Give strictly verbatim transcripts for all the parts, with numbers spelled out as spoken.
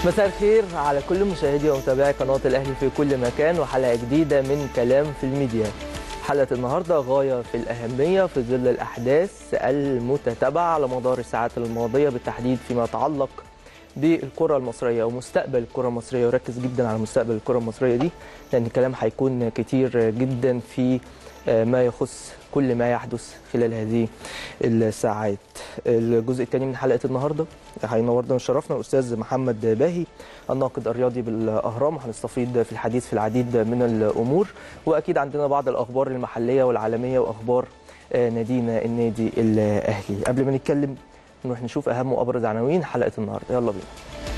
مساء الخير على كل مشاهدي ومتابعي قناة الأهلي في كل مكان، وحلقة جديدة من كلام في الميديا. حلقة النهاردة غاية في الأهمية في ظل الأحداث المتتابعة على مدار الساعات الماضية، بالتحديد فيما يتعلق بالكرة المصرية ومستقبل الكرة المصرية، وركز جدا على مستقبل الكرة المصرية دي لأن الكلام هيكون كتير جدا في ما يخص كل ما يحدث خلال هذه الساعات. الجزء الثاني من حلقة النهاردة هينورنا وشرفنا الأستاذ محمد باهي الناقد الرياضي بالأهرام، وهنستفيض في الحديث في العديد من الأمور، وأكيد عندنا بعض الأخبار المحلية والعالمية وأخبار نادينا النادي الأهلي. قبل ما نتكلم نروح نشوف أهم وأبرز عناوين حلقة النهاردة، يلا بينا.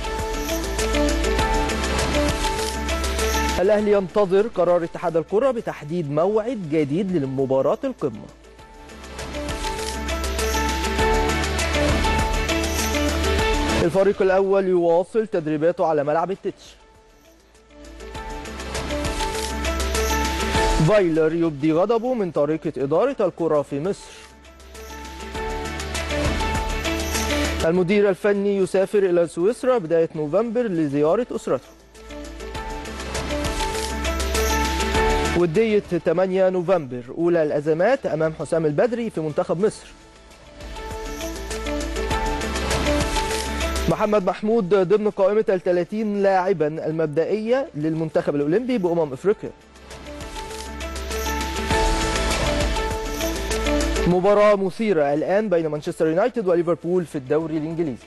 الأهلي ينتظر قرار اتحاد الكرة بتحديد موعد جديد لمباراة القمة. الفريق الأول يواصل تدريباته على ملعب التتش. فايلر يبدي غضبه من طريقة إدارة الكرة في مصر. المدير الفني يسافر إلى سويسرا بداية نوفمبر لزيارة أسرته. ودية ثمانية نوفمبر أولى الأزمات أمام حسام البدري في منتخب مصر. محمد محمود ضمن قائمة الثلاثين لاعبا المبدئية للمنتخب الأولمبي بأمم أفريقيا. مباراة مثيرة الآن بين مانشستر يونايتد وليفربول في الدوري الإنجليزي.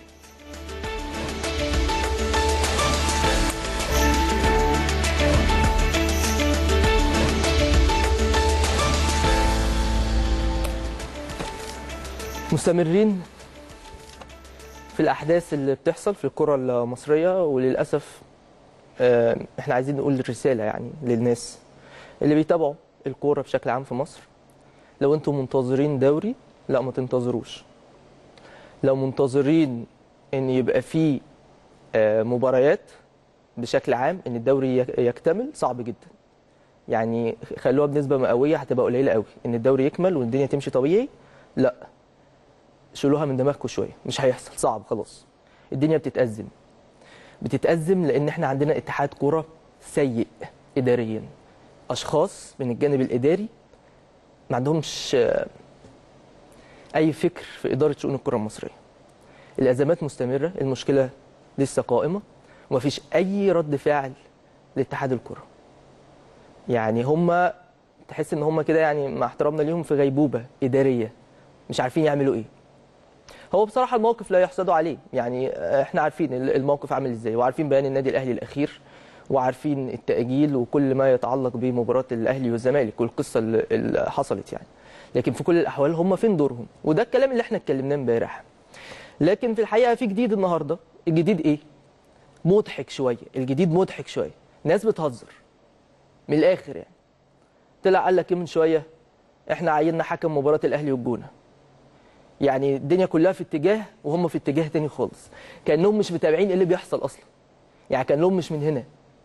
مستمرين في الأحداث اللي بتحصل في الكرة المصرية، وللأسف احنا عايزين نقول رسالة يعني للناس اللي بيتابعوا الكرة بشكل عام في مصر. لو انتم منتظرين دوري، لا ما تنتظروش. لو منتظرين ان يبقى فيه مباريات بشكل عام، ان الدوري يكتمل، صعب جدا. يعني خلوها بنسبة مئوية هتبقى قليلة قوي ان الدوري يكمل والدنيا تمشي طبيعي. لا، شيلوها من دماغكم شويه، مش هيحصل، صعب خلاص. الدنيا بتتأزم بتتأزم لان احنا عندنا اتحاد كوره سيء اداريا، اشخاص من الجانب الاداري ما عندهمش اي فكر في اداره شؤون الكره المصريه. الازمات مستمره، المشكله لسه قائمه، ومفيش اي رد فعل لاتحاد الكره. يعني هم تحس ان هم كده، يعني مع احترامنا ليهم، في غيبوبه اداريه، مش عارفين يعملوا ايه. هو بصراحه الموقف لا يحسدوا عليه، يعني احنا عارفين الموقف عامل ازاي، وعارفين بيان النادي الاهلي الاخير، وعارفين التاجيل وكل ما يتعلق بمباراه الاهلي والزمالك والقصه اللي حصلت يعني. لكن في كل الاحوال هم فين دورهم؟ وده الكلام اللي احنا اتكلمناه امبارح. لكن في الحقيقه في جديد النهارده. الجديد ايه؟ مضحك شويه. الجديد مضحك شويه، ناس بتهزر من الاخر يعني. طلع قال لك ايه من شويه؟ احنا عيننا حكم مباراه الاهلي والجونه. يعني الدنيا كلها في اتجاه وهم في اتجاه تاني خالص، كانهم مش متابعين ايه اللي بيحصل اصلا. يعني كانهم مش من هنا.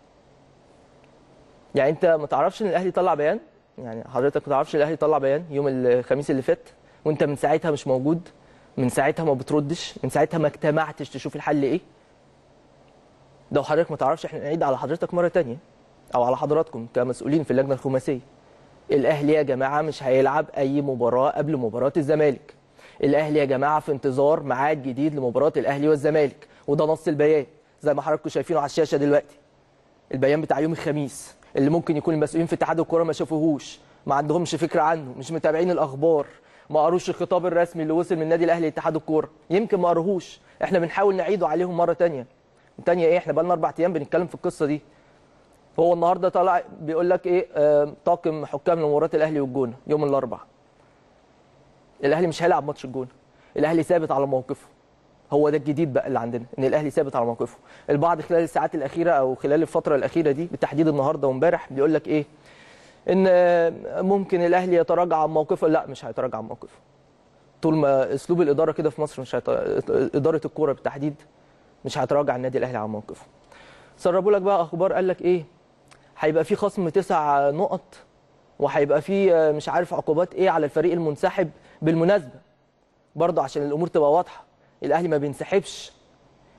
يعني انت ما تعرفش ان الاهلي طلع بيان؟ يعني حضرتك ما تعرفش ان الاهلي طلع بيان يوم الخميس اللي فات، وانت من ساعتها مش موجود، من ساعتها ما بتردش، من ساعتها ما اجتمعتش تشوف الحل ايه؟ لو حضرتك ما تعرفش احنا نعيد على حضرتك مره ثانيه، او على حضراتكم كمسؤولين في اللجنه الخماسيه. الاهلي يا جماعه مش هيلعب اي مباراه قبل مباراه الزمالك. الاهلي يا جماعه في انتظار ميعاد جديد لمباراه الاهلي والزمالك، وده نص البيان زي ما حضراتكم شايفينه على الشاشه دلوقتي. البيان بتاع يوم الخميس اللي ممكن يكون المسؤولين في اتحاد الكوره ما شافوهوش، ما عندهمش فكره عنه، مش متابعين الاخبار، ما قروش الخطاب الرسمي اللي وصل من النادي الاهلي لاتحاد الكوره، يمكن ما قروهوش. احنا بنحاول نعيده عليهم مره ثانيه. ثانيه ايه؟ احنا بقى لنا اربع ايام بنتكلم في القصه دي. هو النهارده طالع بيقول لك ايه؟ آه طاقم حكام لمباراه الاهلي والجونه يوم الاربعاء. الاهلي مش هيلعب ماتش الجونه. الاهلي ثابت على موقفه. هو ده الجديد بقى اللي عندنا، ان الاهلي ثابت على موقفه. البعض خلال الساعات الاخيره او خلال الفتره الاخيره دي بالتحديد النهارده وامبارح بيقول لك ايه؟ ان ممكن الاهلي يتراجع عن موقفه. لا، مش هيتراجع عن موقفه. طول ما اسلوب الاداره كده في مصر، مش هيت... اداره الكوره بالتحديد مش هيتراجع النادي الاهلي عن موقفه. سربوا لك بقى اخبار، قال لك ايه؟ هيبقى في خصم تسع نقط، وهيبقى في مش عارف عقوبات ايه على الفريق المنسحب. بالمناسبه برضه عشان الامور تبقى واضحه، الاهلي ما بينسحبش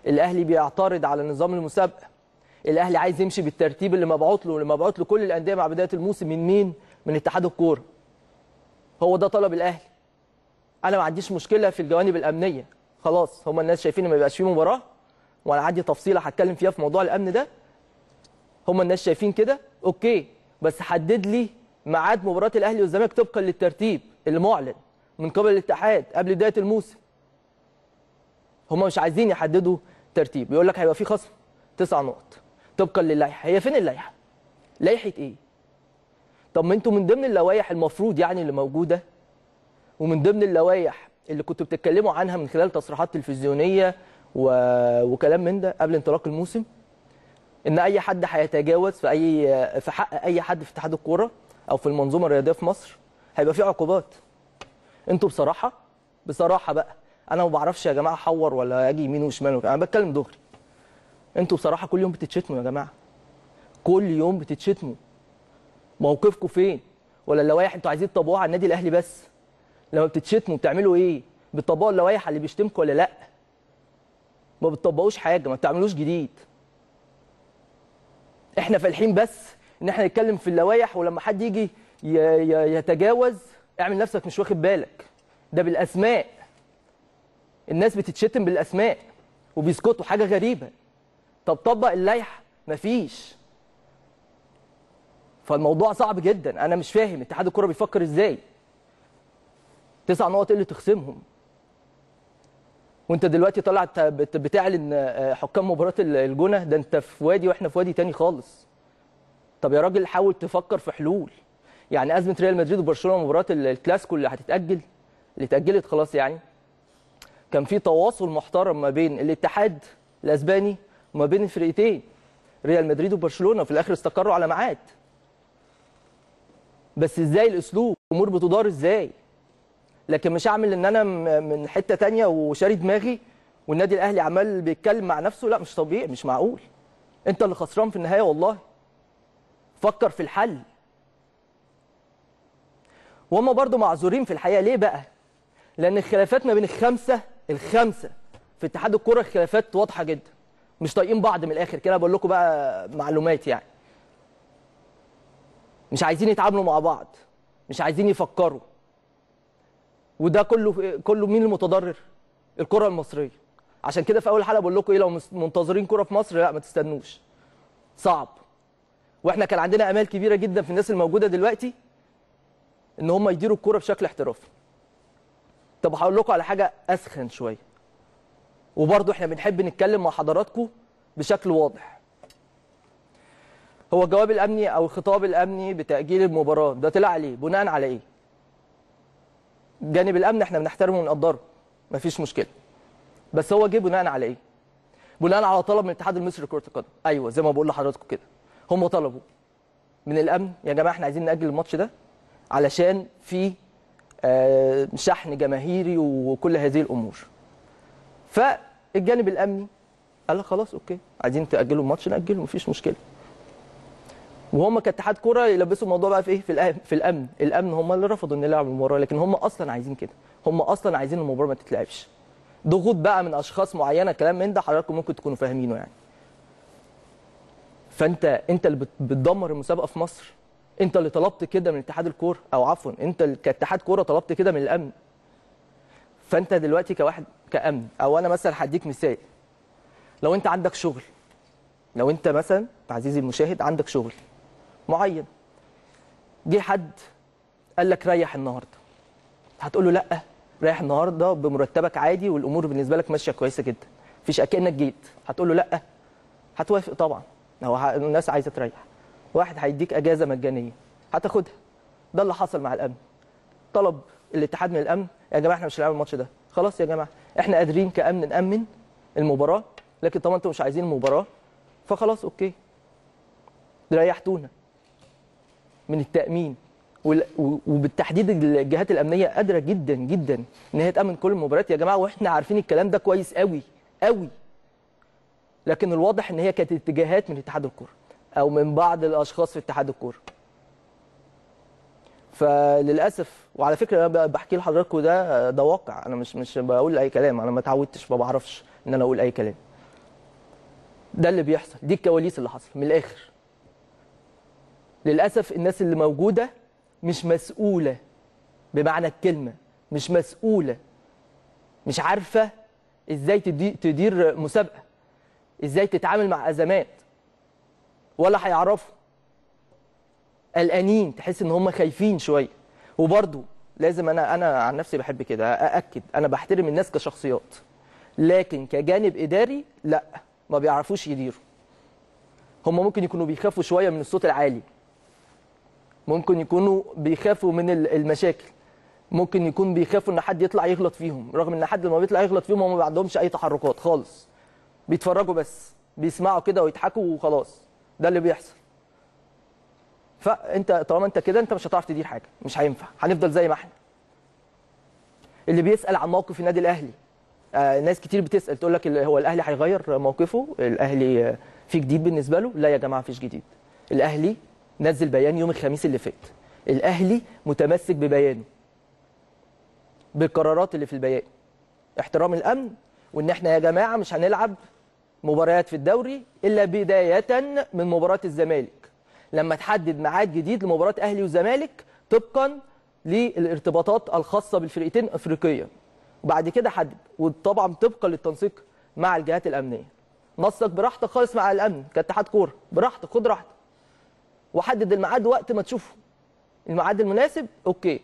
الاهلي بيعترض على نظام المسابقه، الاهلي عايز يمشي بالترتيب اللي مبعوت له، اللي مبعوت له كل الانديه مع بدايه الموسم من مين؟ من اتحاد الكوره. هو ده طلب الاهلي. انا ما عنديش مشكله في الجوانب الامنيه، خلاص هم الناس شايفين ما يبقاش فيه مباراه، وانا عندي تفصيله هتكلم فيها في موضوع الامن ده. هم الناس شايفين كده، اوكي، بس حدد لي ميعاد مباراه الاهلي والزمالك طبقا للترتيب اللي معلن من قبل الاتحاد قبل بدايه الموسم. هم مش عايزين يحددوا ترتيب، بيقول لك هيبقى في خصم تسع نقط طبقا للائحه. هي فين اللائحه؟ لائحه ايه؟ طب ما انتوا من ضمن اللوائح المفروض يعني اللي موجوده، ومن ضمن اللوائح اللي كنتوا بتتكلموا عنها من خلال تصريحات تلفزيونيه و... وكلام من ده قبل انطلاق الموسم، ان اي حد هيتجاوز في اي في حق اي حد في اتحاد الكوره او في المنظومه الرياضيه في مصر هيبقى في عقوبات. انتوا بصراحه بصراحه بقى، انا ما بعرفش يا جماعه احور ولا اجي يمين وشمال، انا بتكلم دغري. انتوا بصراحه كل يوم بتتشتموا يا جماعه، كل يوم بتتشتموا. موقفكم فين؟ ولا اللوائح انتوا عايزين تطبقوها على النادي الاهلي بس؟ لما بتتشتموا بتعملوا ايه؟ بتطبقوا اللوائح اللي بيشتمكم ولا لا؟ ما بتطبقوش حاجه، ما بتعملوش جديد. احنا فالحين بس ان احنا نتكلم في اللوائح، ولما حد يجي يتجاوز اعمل نفسك مش واخد بالك. ده بالاسماء، الناس بتتشتم بالاسماء وبيسكتوا، حاجه غريبه. طب طبق اللائحه، مفيش. فالموضوع صعب جدا، انا مش فاهم اتحاد الكوره بيفكر ازاي. تسع نقط اللي تخصمهم، وانت دلوقتي طالع بتعلن حكام مباراه الجونه، ده انت في وادي واحنا في وادي تاني خالص. طب يا راجل حاول تفكر في حلول. يعني ازمه ريال مدريد وبرشلونه مباراه الكلاسيكو اللي هتتاجل، اللي اتاجلت خلاص، يعني كان في تواصل محترم ما بين الاتحاد الاسباني وما بين الفرقتين ريال مدريد وبرشلونه، وفي الاخر استقروا على ميعاد. بس ازاي الاسلوب؟ الامور بتدار ازاي؟ لكن مش هعمل ان انا من حته ثانيه وشاري دماغي والنادي الاهلي عمال بيتكلم مع نفسه. لا، مش طبيعي، مش معقول. انت اللي خسران في النهايه والله. فكر في الحل. وهم برضو معذورين في الحقيقه. ليه بقى؟ لان الخلافات ما بين الخمسه الخمسه في اتحاد الكوره الخلافات واضحه جدا، مش طايقين بعض من الاخر كده. بقول لكم بقى معلومات، يعني مش عايزين يتعاملوا مع بعض، مش عايزين يفكروا. وده كله كله مين المتضرر؟ الكره المصريه. عشان كده في اول حلقه بقول لكم ايه، لو منتظرين كره في مصر لا ما تستنوش، صعب. واحنا كان عندنا امال كبيره جدا في الناس الموجوده دلوقتي ان هم يديروا الكوره بشكل احترافي. طب هقول لكم على حاجه اسخن شويه، وبرضه احنا بنحب نتكلم مع حضراتكم بشكل واضح. هو الجواب الامني او الخطاب الامني بتاجيل المباراه ده طلع عليه بناء على ايه؟ جانب الامن احنا بنحترمه ونقدره، مفيش مشكله. بس هو جه بناء على ايه؟ بناء على طلب من الاتحاد المصري لكره القدم. ايوه زي ما بقول لحضراتكم كده، هم طلبوا من الامن يا جماعه احنا عايزين ناجل الماتش ده علشان في شحن جماهيري وكل هذه الامور. فالجانب الامني قال لك خلاص اوكي، عايزين تاجلوا الماتش ناجله، مفيش مشكله. وهم كاتحاد كوره يلبسوا الموضوع بقى في ايه؟ في في الامن، الامن هم اللي رفضوا ان يلعبوا المباراه، لكن هم اصلا عايزين كده، هم اصلا عايزين المباراه ما تتلعبش. ضغوط بقى من اشخاص معينه، كلام من ده حضراتكم ممكن تكونوا فاهمينه يعني. فانت انت اللي بتدمر المسابقه في مصر، انت اللي طلبت كده من اتحاد الكوره، او عفوا انت كاتحاد كوره طلبت كده من الامن. فانت دلوقتي كواحد كامن، او انا مثلا هديك مثال، لو انت عندك شغل، لو انت مثلا عزيزي المشاهد عندك شغل معين، جه حد قال لك ريح النهارده، هتقول له لا ريح النهارده بمرتبك عادي والامور بالنسبه لك ماشيه كويسه جدا، مفيش اكنك جيت، هتقول له لا، هتوافق طبعا، هو الناس عايزه تريح. واحد هيديك اجازه مجانيه هتاخدها. ده اللي حصل مع الامن. طلب الاتحاد من الامن يا جماعه احنا مش هنلعب الماتش ده، خلاص يا جماعه احنا قادرين كامن نامن المباراه، لكن طبعا انتم مش عايزين المباراه فخلاص اوكي ريحتونا من التامين. وبالتحديد الجهات الامنيه قادره جدا جدا ان هي تامن كل المباريات يا جماعه، واحنا عارفين الكلام ده كويس قوي قوي. لكن الواضح ان هي كانت اتجاهات من اتحاد الكوره او من بعض الاشخاص في اتحاد الكوره. فللاسف، وعلى فكره انا بحكي لحضراتكم ده ده واقع، انا مش مش بقول اي كلام، انا ما اتعودتش، ما بعرفش ان انا اقول اي كلام. ده اللي بيحصل، دي الكواليس اللي حصل من الاخر. للاسف الناس اللي موجوده مش مسؤوله بمعنى الكلمه، مش مسؤوله، مش عارفه ازاي تدير مسابقه، ازاي تتعامل مع ازمات، ولا هيعرفوا. قلقانين، تحس ان هم خايفين شويه. وبرضو لازم انا انا عن نفسي بحب كده ااكد، انا بحترم الناس كشخصيات، لكن كجانب اداري لا، ما بيعرفوش يديروا. هم ممكن يكونوا بيخافوا شويه من الصوت العالي، ممكن يكونوا بيخافوا من المشاكل، ممكن يكون بيخافوا ان حد يطلع يغلط فيهم، رغم ان حد لما بيطلع يغلط فيهم هم ما عندهمش اي تحركات خالص، بيتفرجوا بس، بيسمعوا كده ويضحكوا وخلاص. ده اللي بيحصل. فانت طالما انت كده انت مش هتعرف تدير حاجه، مش هينفع، هنفضل زي ما احنا. اللي بيسال عن موقف النادي الاهلي، آه ناس كتير بتسال تقول لك هو الاهلي هيغير موقفه؟ الاهلي آه في جديد بالنسبه له؟ لا يا جماعه مفيش جديد. الاهلي نزل بيان يوم الخميس اللي فات، الاهلي متمسك ببيانه، بالقرارات اللي في البيان، احترام الامن، وان احنا يا جماعه مش هنلعب مباريات في الدوري الا بدايه من مباراه الزمالك، لما تحدد ميعاد جديد لمباراه اهلي وزمالك طبقا للارتباطات الخاصه بالفرقتين افريقيا، وبعد كده حدد، وطبعا طبقا للتنسيق مع الجهات الامنيه. نسق براحتك خالص مع الامن كاتحاد كوره، براحتك، خد راحتك، وحدد الميعاد وقت ما تشوفه الميعاد المناسب. اوكي.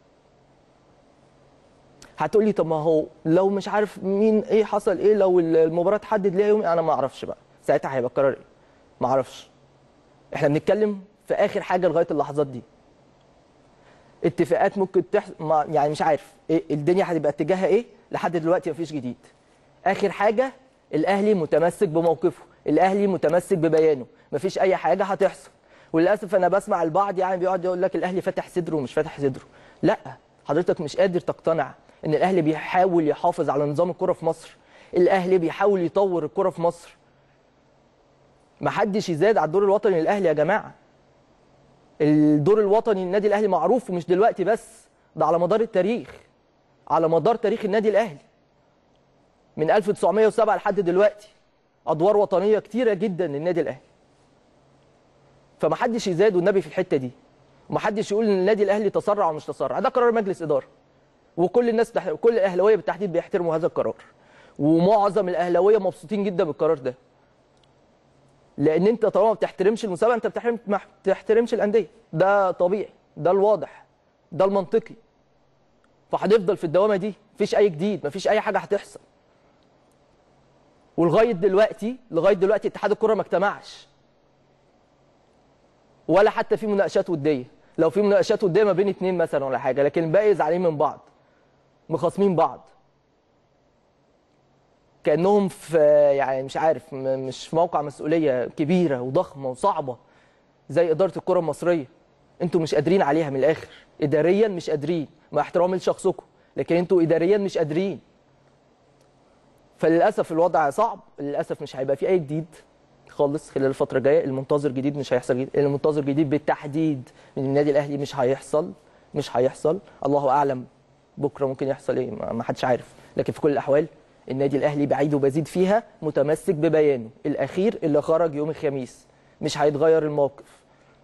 هتقول لي طب ما هو لو مش عارف مين ايه حصل ايه، لو المباراه اتحدد ليها يوم، انا ما اعرفش بقى ساعتها هيبقى القرار ايه، ما اعرفش. احنا بنتكلم في اخر حاجه لغايه اللحظات دي. اتفاقات ممكن تحصل، يعني مش عارف إيه الدنيا هتبقى اتجاهها ايه، لحد دلوقتي مفيش جديد. اخر حاجه الاهلي متمسك بموقفه، الاهلي متمسك ببيانه، مفيش اي حاجه هتحصل. وللاسف انا بسمع البعض يعني بيقعد يقول لك الاهلي فاتح صدره ومش فاتح صدره. لا، حضرتك مش قادر تقتنع ان الاهلي بيحاول يحافظ على نظام الكره في مصر، الاهلي بيحاول يطور الكره في مصر. محدش يزاد على الدور الوطني للاهلي يا جماعه. الدور الوطني للنادي الاهلي معروف، ومش دلوقتي بس، ده على مدار التاريخ، على مدار تاريخ النادي الاهلي من ألف وتسعمائة وسبعة لحد دلوقتي، ادوار وطنيه كتيره جدا للنادي الاهلي. فمحدش يزاد والنبي في الحته دي، ومحدش يقول ان النادي الاهلي تسرع ومش تسرع، ده قرار مجلس اداره، وكل الناس تح... كل الاهلاويه بالتحديد بيحترموا هذا القرار، ومعظم الاهلاويه مبسوطين جدا بالقرار ده. لان انت طالما ما بتحترمش المسابقه انت بتحترم ما بتحترمش الانديه، ده طبيعي، ده الواضح، ده المنطقي. فهنفضل في الدوامه دي، مفيش اي جديد، مفيش اي حاجه هتحصل. ولغايه دلوقتي لغايه دلوقتي اتحاد الكره ما اجتمعش، ولا حتى في مناقشات وديه. لو في مناقشات وديه ما بين اتنين مثلا ولا حاجه، لكن الباقي زعلانين من بعض، مخاصمين بعض، كانهم في يعني مش عارف مش في موقع مسؤوليه كبيره وضخمه وصعبه زي اداره الكره المصريه. انتوا مش قادرين عليها من الاخر، اداريا مش قادرين، مع احترامي لشخصكم، لكن انتوا اداريا مش قادرين. فللاسف الوضع صعب، للاسف مش هيبقى في اي جديد خالص خلال الفتره الجايه. المنتظر جديد مش هيحصل جديد، المنتظر جديد بالتحديد من النادي الاهلي مش هيحصل، مش هيحصل. الله اعلم بكره ممكن يحصل ايه، ما حدش عارف. لكن في كل الاحوال النادي الاهلي بعيد وبزيد فيها متمسك ببيانه الاخير اللي خرج يوم الخميس، مش هيتغير الموقف،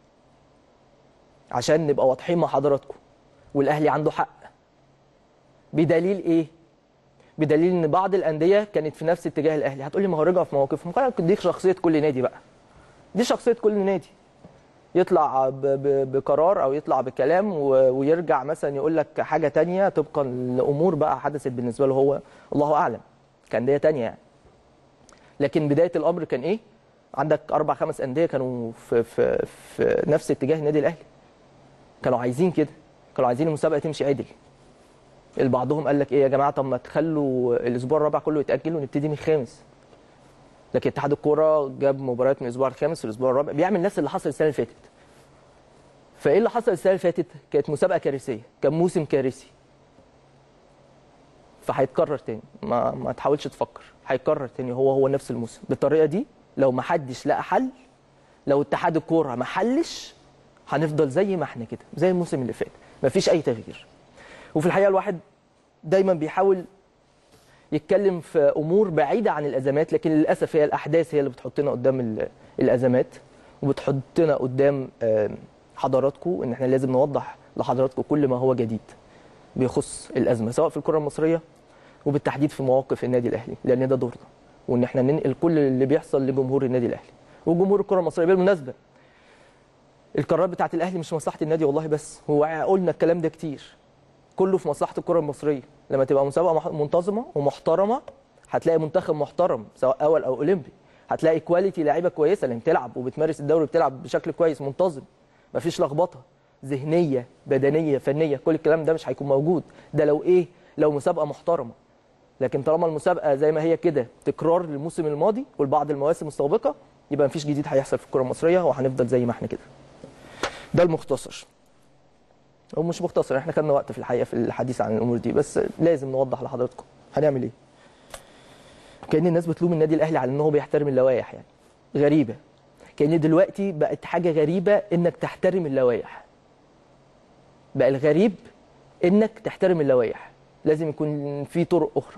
عشان نبقى واضحين مع حضراتكم. والاهلي عنده حق. بدليل ايه؟ بدليل ان بعض الانديه كانت في نفس اتجاه الاهلي. هتقول لي ما هو رجعوا في مواقفهم، خلاص دي شخصيه كل نادي بقى، دي شخصيه كل نادي. يطلع ب ب بقرار او يطلع بكلام ويرجع مثلا يقول لك حاجه ثانيه طبقا لامور بقى حدثت بالنسبه له هو، الله اعلم، كانديه ثانيه يعني. لكن بدايه الامر كان ايه؟ عندك اربع خمس انديه كانوا في في في نفس اتجاه النادي الاهلي، كانوا عايزين كده، كانوا عايزين المسابقه تمشي عدل. البعضهم قال لك ايه يا جماعه، طب ما تخلوا الاسبوع الرابع كله يتاجل ونبتدي من الخامس. لكن اتحاد الكوره جاب مباريات من الاسبوع الخامس والاسبوع الرابع، بيعمل نفس اللي حصل السنه اللي فاتت. فايه اللي حصل السنه اللي فاتت؟ كانت مسابقه كارثيه، كان موسم كارثي. فهيتكرر تاني، ما ما تحاولش تفكر، هيتكرر تاني هو هو نفس الموسم بالطريقه دي. لو ما حدش لقى حل، لو اتحاد الكوره ما حلش، هنفضل زي ما احنا كده زي الموسم اللي فات، مفيش اي تغيير. وفي الحقيقه الواحد دايما بيحاول يتكلم في امور بعيده عن الازمات، لكن للاسف هي الاحداث هي اللي بتحطنا قدام الازمات وبتحطنا قدام حضراتكم ان احنا لازم نوضح لحضراتكم كل ما هو جديد بيخص الازمه، سواء في الكره المصريه وبالتحديد في مواقف النادي الاهلي، لان ده دورنا، وان احنا ننقل كل اللي بيحصل لجمهور النادي الاهلي وجمهور الكره المصريه. بالمناسبه القرارات بتاعه الاهلي مش مصلحه النادي والله بس، هو قلنا الكلام ده كتير، كله في مصلحه الكره المصريه. لما تبقى مسابقه منتظمه ومحترمه هتلاقي منتخب محترم سواء اول او اولمبي، هتلاقي كواليتي لعيبه كويسه اللي بتلعب وبتمارس الدوري بتلعب بشكل كويس منتظم، مفيش لخبطه ذهنيه بدنيه فنيه، كل الكلام ده مش هيكون موجود. ده لو ايه؟ لو مسابقه محترمه. لكن طالما المسابقه زي ما هي كده تكرار للموسم الماضي والبعض المواسم السابقه، يبقى مفيش جديد هيحصل في الكره المصريه وهنفضل زي ما احنا كده. ده المختصر. هو مش مختصر، احنا خدنا وقت في الحقيقه في الحديث عن الامور دي، بس لازم نوضح لحضراتكم هنعمل ايه. كأن الناس بتلوم النادي الاهلي على ان هو بيحترم اللوائح، يعني غريبه. كأن دلوقتي بقت حاجه غريبه انك تحترم اللوائح. بقى الغريب انك تحترم اللوائح، لازم يكون في طرق اخرى.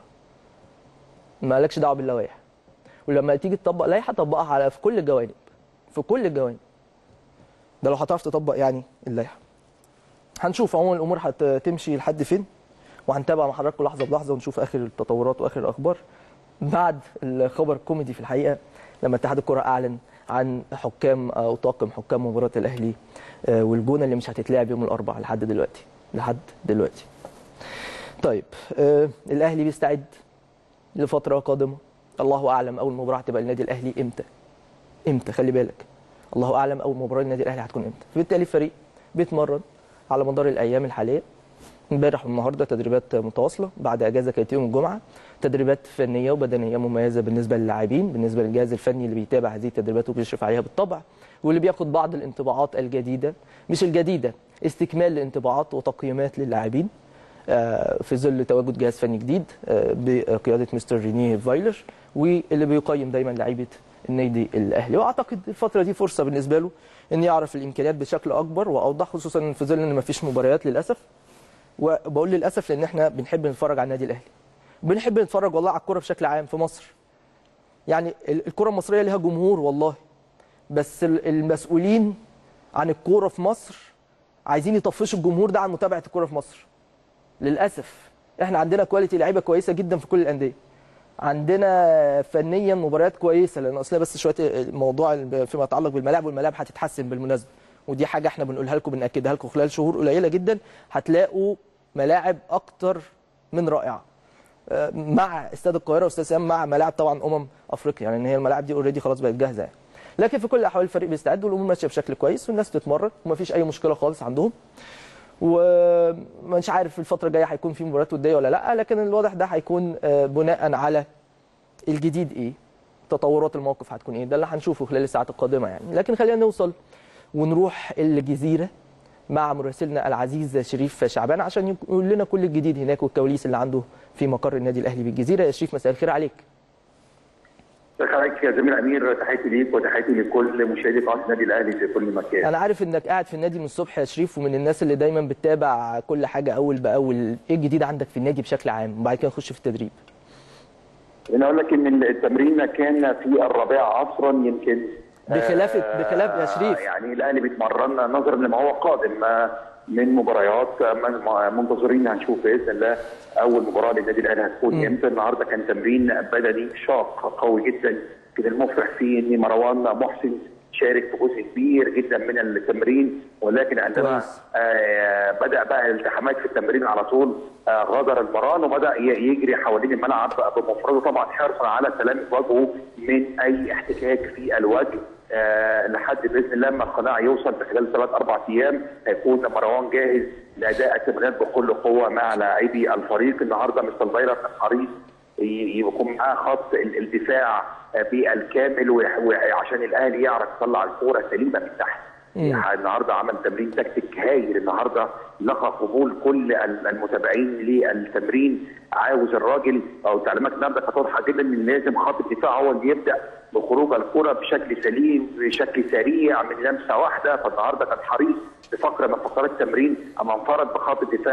ما لكش دعوه باللوائح. ولما تيجي تطبق لائحه طبقها على في كل الجوانب. في كل الجوانب. ده لو هتعرف تطبق يعني اللائحه. هنشوف عموما الامور هتمشي لحد فين، وهنتابع مع حضراتكم لحظه بلحظه ونشوف اخر التطورات واخر الاخبار. بعد الخبر الكوميدي في الحقيقه لما اتحاد الكره اعلن عن حكام او طاقم حكام مباراه الاهلي والجونه اللي مش هتتلعب يوم الاربعاء لحد دلوقتي لحد دلوقتي. طيب آه الاهلي بيستعد لفتره قادمه، الله اعلم اول مباراه هتبقى للنادي الاهلي امتى. امتى خلي بالك. الله اعلم اول مباراه للنادي الاهلي هتكون امتى. فبالتالي الفريق بيتمرن على مدار الايام الحاليه، امبارح والنهارده تدريبات متواصله بعد اجازه كانت يوم الجمعه، تدريبات فنيه وبدنيه مميزه بالنسبه للاعبين، بالنسبه للجهاز الفني اللي بيتابع هذه التدريبات وبيشرف عليها بالطبع، واللي بياخد بعض الانطباعات الجديده، مش الجديده، استكمال لانطباعات وتقييمات للاعبين في ظل تواجد جهاز فني جديد بقياده مستر رينيه فايلر، واللي بيقيم دايما لعيبه النادي الاهلي. واعتقد الفتره دي فرصه بالنسبه له ان يعرف الامكانيات بشكل اكبر واوضح، خصوصا في ظل ان مفيش مباريات للاسف. وبقول للاسف لان احنا بنحب نتفرج على النادي الاهلي، بنحب نتفرج والله على الكوره بشكل عام في مصر. يعني الكوره المصريه ليها جمهور والله، بس المسؤولين عن الكوره في مصر عايزين يطفشوا الجمهور ده عن متابعه الكوره في مصر. للاسف احنا عندنا كواليتي لعيبه كويسه جدا في كل الانديه، عندنا فنيا مباريات كويسه، لان اصلا بس شويه الموضوع فيما يتعلق بالملاعب، والملاعب هتتحسن بالمناسبه، ودي حاجه احنا بنقولها لكم بناكدها لكم، خلال شهور قليله جدا هتلاقوا ملاعب اكتر من رائعه مع استاد القاهره واستاد سام، مع ملاعب طبعا امم افريقيا، يعني ان هي الملاعب دي اوريدي خلاص بقت جاهزه يعني. لكن في كل الاحوال الفريق بيستعد والامور ماشيه بشكل كويس والناس بتتمرن ومفيش اي مشكله خالص عندهم. ومش عارف الفتره الجايه هيكون في مباريات وديه ولا لا، لكن الواضح ده هيكون بناء على الجديد ايه، تطورات الموقف هتكون ايه، ده اللي هنشوفه خلال الساعات القادمه يعني. لكن خلينا نوصل ونروح الجزيره مع مراسلنا العزيز شريف شعبان عشان يقول لنا كل الجديد هناك والكواليس اللي عنده في مقر النادي الاهلي بالجزيره. يا شريف مساء الخير عليك. مساء عليك يا زميل امير، تحياتي ليك وتحياتي لكل مشاهدي قناه النادي الاهلي في كل مكان. انا عارف انك قاعد في النادي من الصبح يا شريف، ومن الناس اللي دايما بتتابع كل حاجه اول باول، ايه الجديد عندك في النادي بشكل عام وبعد كده نخش في التدريب؟ انا اقول لك ان التمرين كان في الرابعه عصرا يمكن بخلاف آه بخلاف يا شريف يعني الاهلي بيتمرن نظرا لما هو قادم من مباريات، منتظرين هنشوف باذن الله اول مباراه للنادي الاهلي هتكون امتى. النهارده كان تمرين بدني شاق قوي جدا، كان المفرح فيه ان مروان محسن شارك في جزء كبير جدا من التمرين، ولكن عندما آه بدا بقى الالتحامات في التمرين على طول آه غادر المران وبدا يجري حوالين الملعب بمفرده، طبعا حرصا على سلامه وجهه من اي احتكاك في الوجه آه لحد باذن الله لما القناع يوصل في خلال ثلاث اربع ايام هيكون مروان جاهز لاداء التمرينات بكل قوه مع لاعبي الفريق. النهارده مستر فايلر حريص يكون معاه خط الدفاع بالكامل وعشان الاهلي يعرف يطلع الكوره سليمه من تحت. النهارده عمل تمرين تكتيك هايل، النهارده لقى قبول كل المتابعين للتمرين. عاوز الراجل او تعليمات النهارده كانت واضحه جدا ان لازم خط الدفاع هو اللي يبدا بخروج الكره بشكل سليم بشكل سريع من لمسه واحده، فالنهارده كان حريص بفقره من فقرات التمرين اما انفرد بخط الدفاع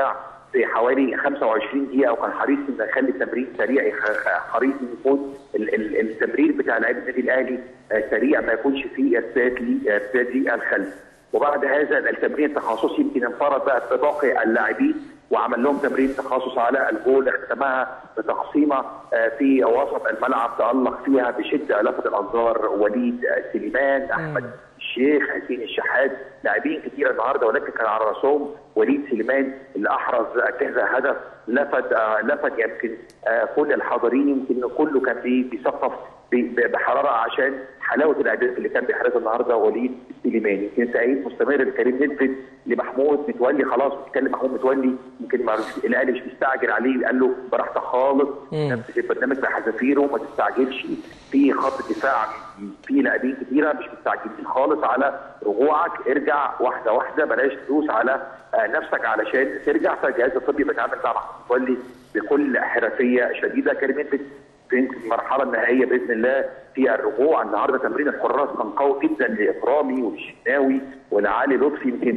في حوالي خمسة وعشرين دقيقه، وكان حريص انه يخلي التمرين سريع، حريص ان يكون التمرير بتاع لاعبي النادي الاهلي سريع، ما يكونش فيه ارتداد ارتداد للخلف. وبعد هذا التمرين التخصصي يمكن انفرد بقى بباقي اللاعبين وعمل لهم تمرين تخصص على الجول، اختتمها بتقسيمه في وسط الملعب تألق فيها بشده لفت الانظار وليد سليمان، احمد الشيخ، حسين الشحات، لاعبين كثيره النهارده، ولكن كان على راسهم وليد سليمان اللي احرز كذا هدف لفت لفت يمكن كل الحاضرين، يمكن كله كان بيصفف بحراره عشان حلاوه الاهداف اللي كان بيحرزها النهارده وليد سليمان. يمكن تأييد مستمر لكريم نيدفيد لمحمود متولي، خلاص بيتكلم محمود متولي، يمكن الاهلي مش مستعجل عليه، قال له براحتك خالص، نفس البرنامج بحذافيره، ما تستعجلش في خط دفاع، في لاعبين كثيره مش مستعجلين خالص على رجوعك، ارجع واحده واحده، بلاش تدوس على نفسك علشان ترجع. فالجهاز الطبي بيتعامل مع محمود متولي بكل حرفيه شديده. كريم نيدفيد في المرحله النهائيه باذن الله في الرجوع. النهارده تمرين الحراس كان قوي جدا لاكرامي والشناوي ولعلي لطفي، يمكن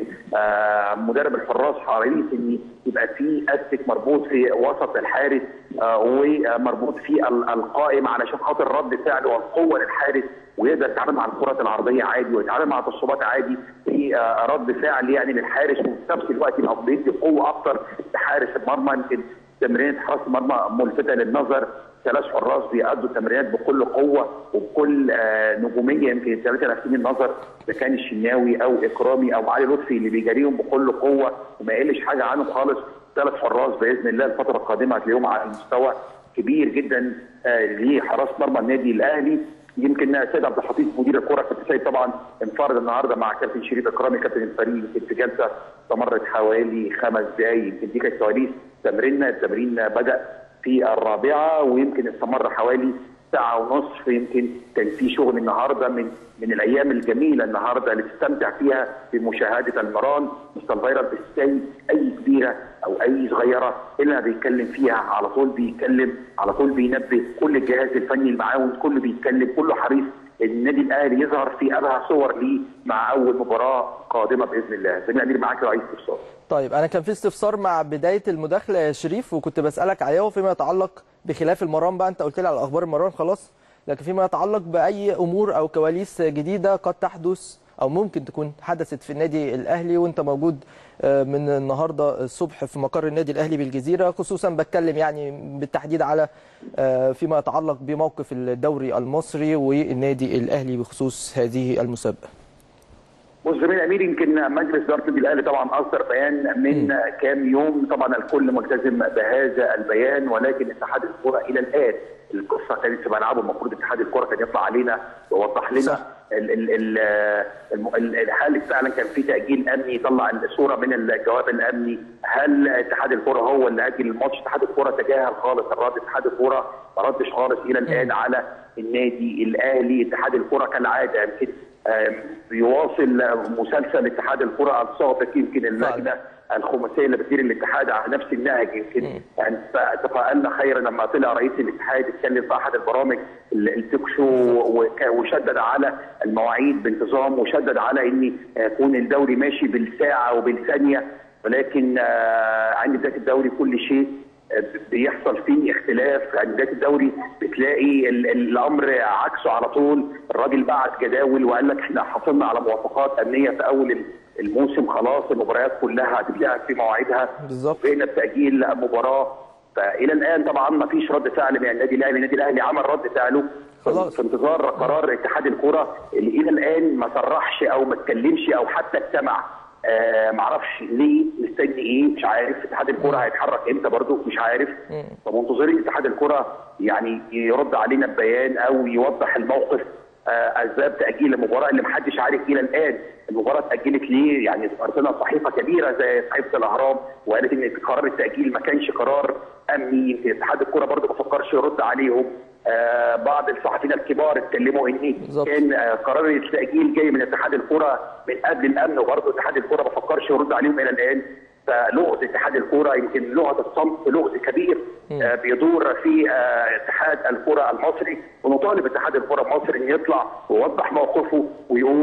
آه مدرب الحراس حريص ان يبقى في استك مربوط في وسط الحارس آه ومربوط في القائم علشان خاطر رد فعل والقوه للحارس، ويقدر يتعامل مع الكرات العرضيه عادي ويتعامل مع التصويبات عادي في آه رد فعل يعني للحارس، وفي نفس الوقت يبقى بيدي قوه اكتر لحارس المرمى. يمكن تمرينات حراس المرمى ملفته للنظر، ثلاث حراس بيأدوا التمرينات بكل قوه وبكل آه نجوميه، يمكن الثلاثه لافتين النظر اذا كان الشناوي او اكرامي او علي لطفي اللي بيجاريهم بكل قوه وما يقلش حاجه عنهم خالص. ثلاث حراس باذن الله الفتره القادمه هتلاقيهم على مستوى كبير جدا آه لحراس مرمى النادي الاهلي. يمكن سيد عبد الحفيظ مدير الكره كابتن سيد طبعا انفرد النهارده مع كابتن شريف اكرامي كابتن الفريق، يمكن في جلسه استمرت حوالي خمس دقائق، يمكن دي كانت كواليس تمريننا. التمرين بدا في الرابعه ويمكن استمر حوالي ساعه ونصف. يمكن كان في شغل النهارده من من الايام الجميله النهارده اللي تستمتع فيها بمشاهده المران. مستر فايرال ازاي اي كبيره او اي صغيره اللي بيتكلم فيها على طول بيتكلم، على طول بينبه كل الجهاز الفني المعاون، كله بيتكلم، كله حريص النادي الاهلي يظهر في ابهى صور ليه مع اول مباراه قادمه باذن الله. زميلي امير معاك رئيس استفسار. طيب انا كان في استفسار مع بدايه المداخله يا شريف وكنت بسالك عليه فيما يتعلق بخلاف المران بقى، انت قلت لي على اخبار المران خلاص، لكن فيما يتعلق باي امور او كواليس جديده قد تحدث او ممكن تكون حدثت في النادي الاهلي وانت موجود من النهارده الصبح في مقر النادي الاهلي بالجزيره، خصوصا بتكلم يعني بالتحديد على فيما يتعلق بموقف الدوري المصري والنادي الاهلي بخصوص هذه المسابقه. بص زميل امير، يمكن مجلس اداره النادي الاهلي طبعا اصدر بيان من كام يوم، طبعا الكل ملتزم بهذا البيان، ولكن اتحاد الكره الى الان القصه كانت في ملعبه، المفروض اتحاد الكره كان يطلع علينا ويوضح لنا هل فعلا كان في تاجيل امني، يطلع الصوره من الجواب الامني، هل اتحاد الكره هو اللي اجل الماتش؟ اتحاد الكره تجاهل خالص الرد، اتحاد الكره ما ردش خالص الى الان على النادي الاهلي. اتحاد الكره كالعاده يمكن بيواصل مسلسل اتحاد الكره السابق، يمكن اللجنه الخماسيه اللي بتدير الاتحاد على نفس النهج. يمكن يعني تفائلنا خيرا لما طلع رئيس الاتحاد يتكلم في احد البرامج التوك شو وشدد على المواعيد بانتظام، وشدد على ان يكون الدوري ماشي بالساعه وبالثانيه، ولكن عند بدايه الدوري كل شيء بيحصل فيه اختلاف. عند بدايه الدوري بتلاقي الامر عكسه على طول. الراجل بعت جداول وقال لك احنا حصلنا على موافقات امنيه في اول الموسم، خلاص المباريات كلها هتتلعب في مواعيدها بالظبط، بقينا بتاجيل مباراه. فالى الان طبعا ما فيش رد فعل من النادي الاهلي، النادي الاهلي عمل رد فعله خلاص في انتظار قرار اتحاد الكره اللي الى الان ما صرحش او ما اتكلمش او حتى اجتمع. آه معرفش ليه، مستني ايه، مش عارف. اتحاد الكره هيتحرك امتى برضه مش عارف. فمنتظرين اتحاد الكره يعني يرد علينا ببيان او يوضح الموقف، آه اسباب تاجيل المباراه اللي محدش عارف الى الان المباراه اتاجلت ليه. يعني ارسلنا صحيفه كبيره زي صحيفه الاهرام وقالت ان قرار التاجيل ما كانش قرار امني، يمكن اتحاد الكره برضه ما فكرش يرد عليهم. آه بعض الصحفيين الكبار اتكلموا ان كان آه قرار التاجيل جاي من اتحاد الكره من قبل الامن، وبرضه اتحاد الكره ما فكرش يرد عليهم الى الان. فلغه اتحاد الكره يمكن لغه الصمت لغز كبير آه بيدور في آه اتحاد الكره المصري، ونطالب اتحاد الكره المصري ان يطلع ويوضح موقفه ويقول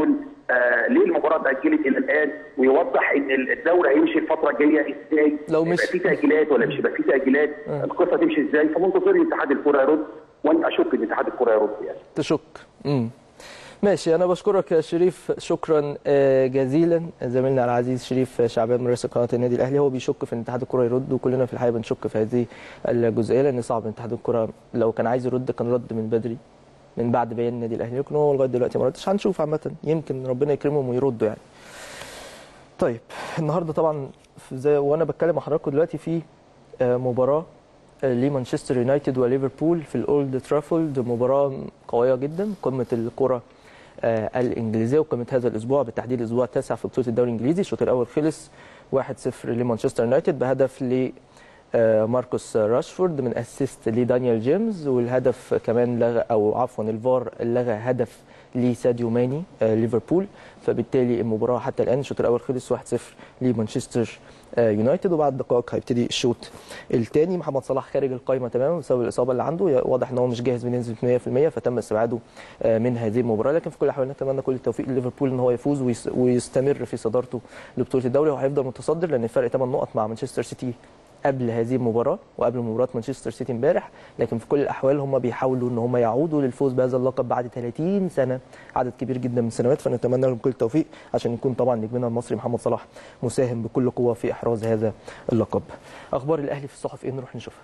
آه ليه المباراه اتاجلت الى الان، ويوضح ان الدوري هيمشي الفتره الجايه ازاي، لو مش يبقى في تاجيلات ولا مش هيبقى في تاجيلات، القصه تمشي ازاي. فمنتظرين اتحاد الكره يرد، وانا اشك ان اتحاد الكره يرد يعني. تشك. امم ماشي. انا بشكرك يا شريف شكرا جزيلا. زميلنا العزيز شريف شعبان من رئيس قناه النادي الاهلي هو بيشك في ان اتحاد الكره يرد، وكلنا في الحقيقه بنشك في هذه الجزئيه، لان صعب ان اتحاد الكره لو كان عايز يرد كان رد من بدري من بعد بيان النادي الاهلي، لكن هو لغايه دلوقتي ما ردش. هنشوف عامه، يمكن ربنا يكرمهم ويردوا يعني. طيب النهارده طبعا زي وانا بتكلم مع حضراتكم دلوقتي في مباراه لمانشستر يونايتد وليفربول في الاولد ترافولد، مباراه قويه جدا، قمه الكره الانجليزيه وقمه هذا الاسبوع، بالتحديد الاسبوع التاسع في بطوله الدوري الانجليزي. الشوط الاول خلص واحد صفر لمانشستر يونايتد بهدف ل ماركوس راشفورد من اسيست لدانيال جيمس، والهدف كمان لغى او عفوا الفار لغى هدف لساديو ماني ليفربول. فبالتالي المباراه حتى الان الشوط الاول خلص واحد صفر لمانشستر يونايتد، وبعد دقائق هيبتدي الشوط الثاني. محمد صلاح خارج القائمه تماما بسبب الاصابه اللي عنده، واضح ان هو مش جاهز بنسبه مية في المية، فتم استبعاده من هذه المباراه. لكن في كل الاحوال نتمنى كل التوفيق لليفربول ان هو يفوز ويستمر في صدارته لبطوله الدوري، وهيفضل متصدر لان الفرق ثمان نقط مع مانشستر سيتي قبل هذه المباراه وقبل مباراه مانشستر سيتي امبارح. لكن في كل الاحوال هم بيحاولوا ان هم يعودوا للفوز بهذا اللقب بعد ثلاثين سنه، عدد كبير جدا من السنوات. فنتمنى لهم كل التوفيق عشان يكون طبعا نجمنا المصري محمد صلاح مساهم بكل قوه في احراز هذا اللقب. اخبار الاهلي في الصحف ايه؟ نروح نشوفها.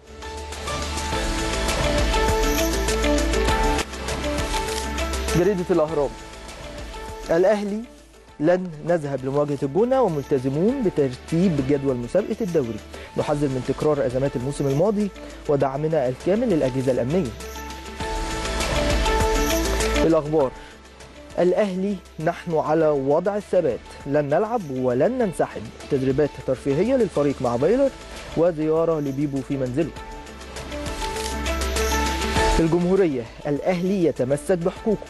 جريده الاهرام: الاهلي لن نذهب لمواجهة الجونة وملتزمون بترتيب جدول مسابقة الدوري، نحذر من تكرار أزمات الموسم الماضي ودعمنا الكامل للأجهزة الأمنية. الأخبار: الأهلي نحن على وضع الثبات، لن نلعب ولن ننسحب، تدريبات ترفيهية للفريق مع بايلر وزيارة لبيبو في منزله. الجمهورية: الأهلي يتمسك بحقوقه.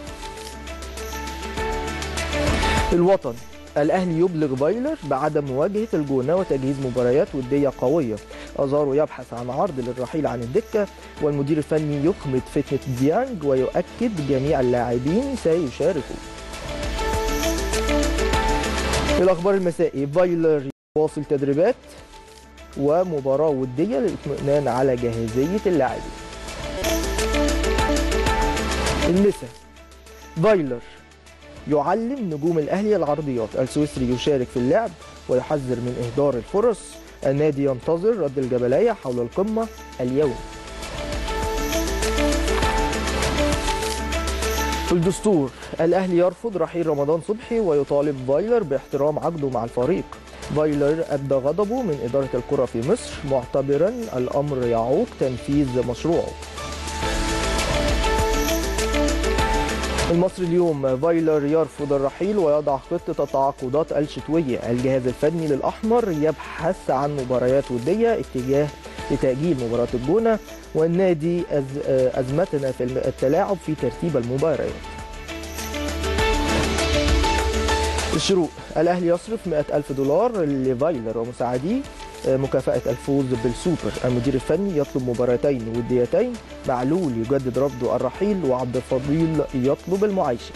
الوطن: الأهلي يبلغ بايلر بعدم مواجهة الجونة وتجهيز مباريات ودية قوية، أزارو يبحث عن عرض للرحيل عن الدكة، والمدير الفني يخمد فتنة ديانج ويؤكد جميع اللاعبين سيشاركوا. الأخبار المسائي: بايلر يواصل تدريبات ومباراة ودية للإطمئنان على جاهزية اللاعبين. النساء: بايلر يعلم نجوم الأهلي العرضيات، السويسري يشارك في اللعب ويحذر من إهدار الفرص، النادي ينتظر رد الجبلية حول القمة اليوم. في الدستور: الأهلي يرفض رحيل رمضان صبحي ويطالب بايلر باحترام عقده مع الفريق، بايلر أبدى غضبه من إدارة الكرة في مصر معتبرا الأمر يعوق تنفيذ مشروعه. المصري اليوم: بايلر يرفض الرحيل ويضع خطة التعاقدات الشتوية، الجهاز الفني للأحمر يبحث عن مباريات ودية اتجاه لتأجيل مباراة الجونة، والنادي أزمتنا في التلاعب في ترتيب المباريات. الشروق: الأهلي يصرف مئة ألف دولار لفايلر ومساعديه مكافأة الفوز بالسوبر، المدير الفني يطلب مباراتين وديتين، معلول يجدد رفضه الرحيل، وعبد الفضيل يطلب المعايشة.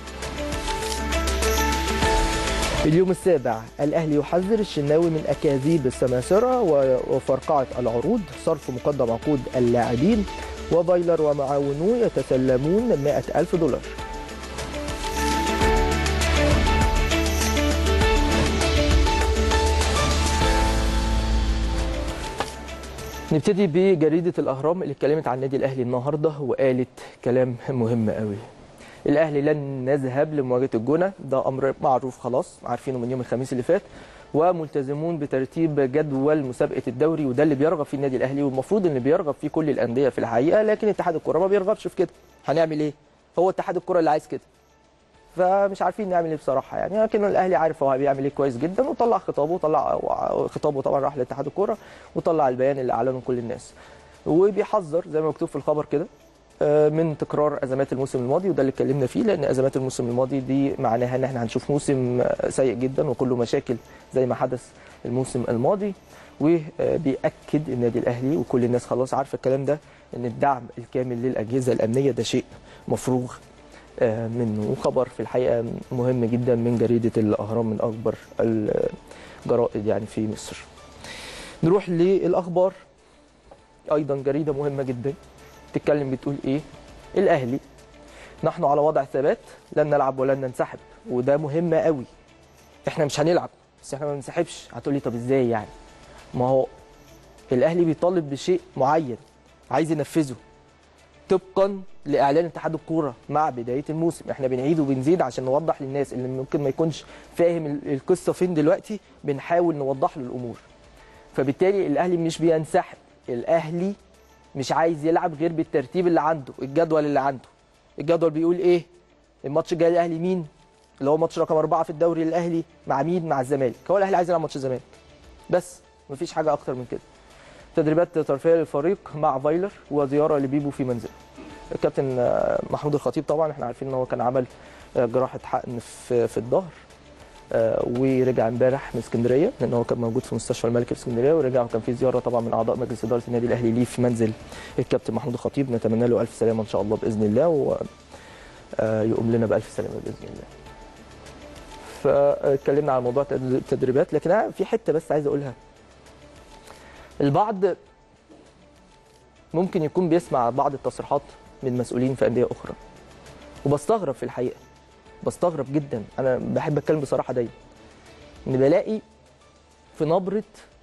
اليوم السابع: الأهلي يحذر الشناوي من أكاذيب السماسرة وفرقعة العروض، صرف مقدم عقود اللاعبين، وفايلر ومعاونوه يتسلمون مئة ألف دولار. نبتدي بجريدة الأهرام اللي اتكلمت عن النادي الأهلي النهارده وقالت كلام مهم قوي. الأهلي لن نذهب لمواجهة الجونة، ده أمر معروف خلاص عارفينه من يوم الخميس اللي فات، وملتزمون بترتيب جدول مسابقة الدوري، وده اللي بيرغب فيه النادي الأهلي والمفروض ان بيرغب فيه كل الأندية في الحقيقة، لكن اتحاد الكرة ما بيرغبش في كده. هنعمل ايه؟ هو اتحاد الكرة اللي عايز كده. فمش عارفين نعمل ايه بصراحه يعني، لكن الاهلي عارف هو بيعمل ايه كويس جدا، وطلع خطابه وطلع خطابه طبعا راح لاتحاد الكوره وطلع البيان اللي اعلنه كل الناس، وبيحذر زي ما مكتوب في الخبر كده من تكرار ازمات الموسم الماضي، وده اللي اتكلمنا فيه، لان ازمات الموسم الماضي دي معناها ان احنا هنشوف موسم سيء جدا وكله مشاكل زي ما حدث الموسم الماضي. وبيأكد النادي الاهلي وكل الناس خلاص عارفه الكلام ده ان الدعم الكامل للاجهزه الامنيه ده شيء مفروغ منه. وخبر في الحقيقه مهم جدا من جريده الاهرام من اكبر الجرائد يعني في مصر. نروح للاخبار، ايضا جريده مهمه جدا تتكلم بتقول ايه؟ الاهلي نحن على وضع ثبات، لن نلعب ولن ننسحب. وده مهم قوي، احنا مش هنلعب بس احنا ما بننسحبش. هتقولي طب ازاي يعني؟ ما هو الاهلي بيطالب بشيء معين عايز ينفذه طبقا لاعلان اتحاد الكوره مع بدايه الموسم. احنا بنعيد وبنزيد عشان نوضح للناس اللي ممكن ما يكونش فاهم القصه فين دلوقتي، بنحاول نوضح له الامور. فبالتالي الاهلي مش بينسحب، الاهلي مش عايز يلعب غير بالترتيب اللي عنده، الجدول اللي عنده. الجدول بيقول ايه؟ الماتش الجاي الاهلي مين؟ اللي هو ماتش رقم أربعة في الدوري الاهلي مع مين؟ مع الزمالك. هو الاهلي عايز يلعب ماتش الزمالك بس، مفيش حاجه اكتر من كده. تدريبات ترفيهيه للفريق مع فايلر وزياره لبيبو في منزله. الكابتن محمود الخطيب طبعا احنا عارفين ان هو كان عمل جراحه حقن في في الظهر، ورجع امبارح من اسكندريه لان هو كان موجود في مستشفى الملك في اسكندريه، ورجع وكان في زياره طبعا من اعضاء مجلس اداره النادي الاهلي ليه في منزل الكابتن محمود الخطيب. نتمنى له الف سلامه ان شاء الله باذن الله، ويقوم لنا بالف سلامه باذن الله. فاتكلمنا عن موضوع التدريبات، لكن انا في حته بس عايز اقولها. البعض ممكن يكون بيسمع بعض التصريحات من مسؤولين في انديه اخرى، وبستغرب في الحقيقه، بستغرب جدا. انا بحب اتكلم بصراحه دايما، ان بلاقي في نبره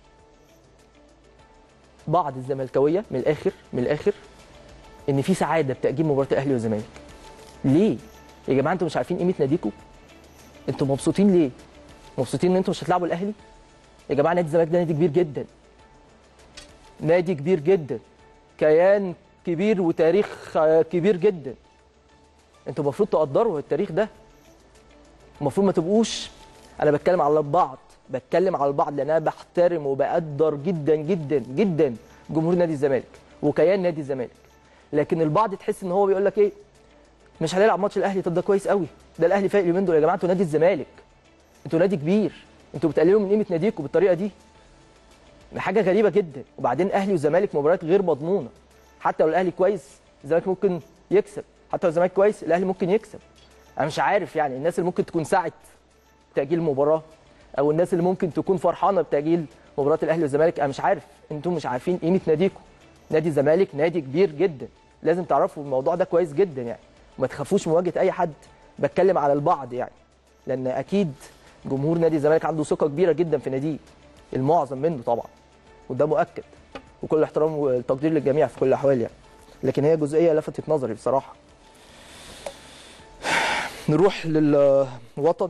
بعض الزملكاويه من الاخر من الاخر ان في سعاده بتاجيل مباراه الاهلي والزمالك. ليه يا جماعه؟ انتوا مش عارفين قيمه ناديكم؟ انتوا مبسوطين ليه؟ مبسوطين ان انتوا مش هتلعبوا الاهلي؟ يا جماعه نادي الزمالك ده نادي كبير جدا، نادي كبير جدا، كيان كبير وتاريخ كبير جدا. انتوا المفروض تقدروا التاريخ ده، المفروض ما تبقوش. انا بتكلم على البعض، بتكلم على البعض لان انا بحترم وبقدر جدا جدا جدا جمهور نادي الزمالك وكيان نادي الزمالك. لكن البعض تحس ان هو بيقول لك ايه؟ مش هنلعب ماتش الاهلي. طب ده كويس قوي، ده الاهلي فايق اليومين دول. يا جماعه انتوا نادي الزمالك، انتوا نادي كبير، انتوا بتقللوا من قيمه ناديكم بالطريقه دي. حاجه غريبه جدا. وبعدين اهلي وزمالك مباريات غير مضمونه، حتى لو الاهلي كويس الزمالك ممكن يكسب، حتى لو الزمالك كويس الاهلي ممكن يكسب. انا مش عارف يعني الناس اللي ممكن تكون ساعه تاجيل المباراه، او الناس اللي ممكن تكون فرحانه بتاجيل مباراه الاهلي والزمالك، انا مش عارف. انتوا مش عارفين قيمه ناديكم. نادي الزمالك نادي كبير جدا، لازم تعرفوا الموضوع ده كويس جدا يعني، وما تخافوش من مواجهه اي حد. بتكلم على البعض يعني، لان اكيد جمهور نادي الزمالك عنده ثقه كبيره جدا في ناديه، المعظم منه طبعا، وده مؤكد، وكل الاحترام والتقدير للجميع في كل الاحوال يعني. لكن هي جزئيه لفتت نظري بصراحه. نروح للوطن.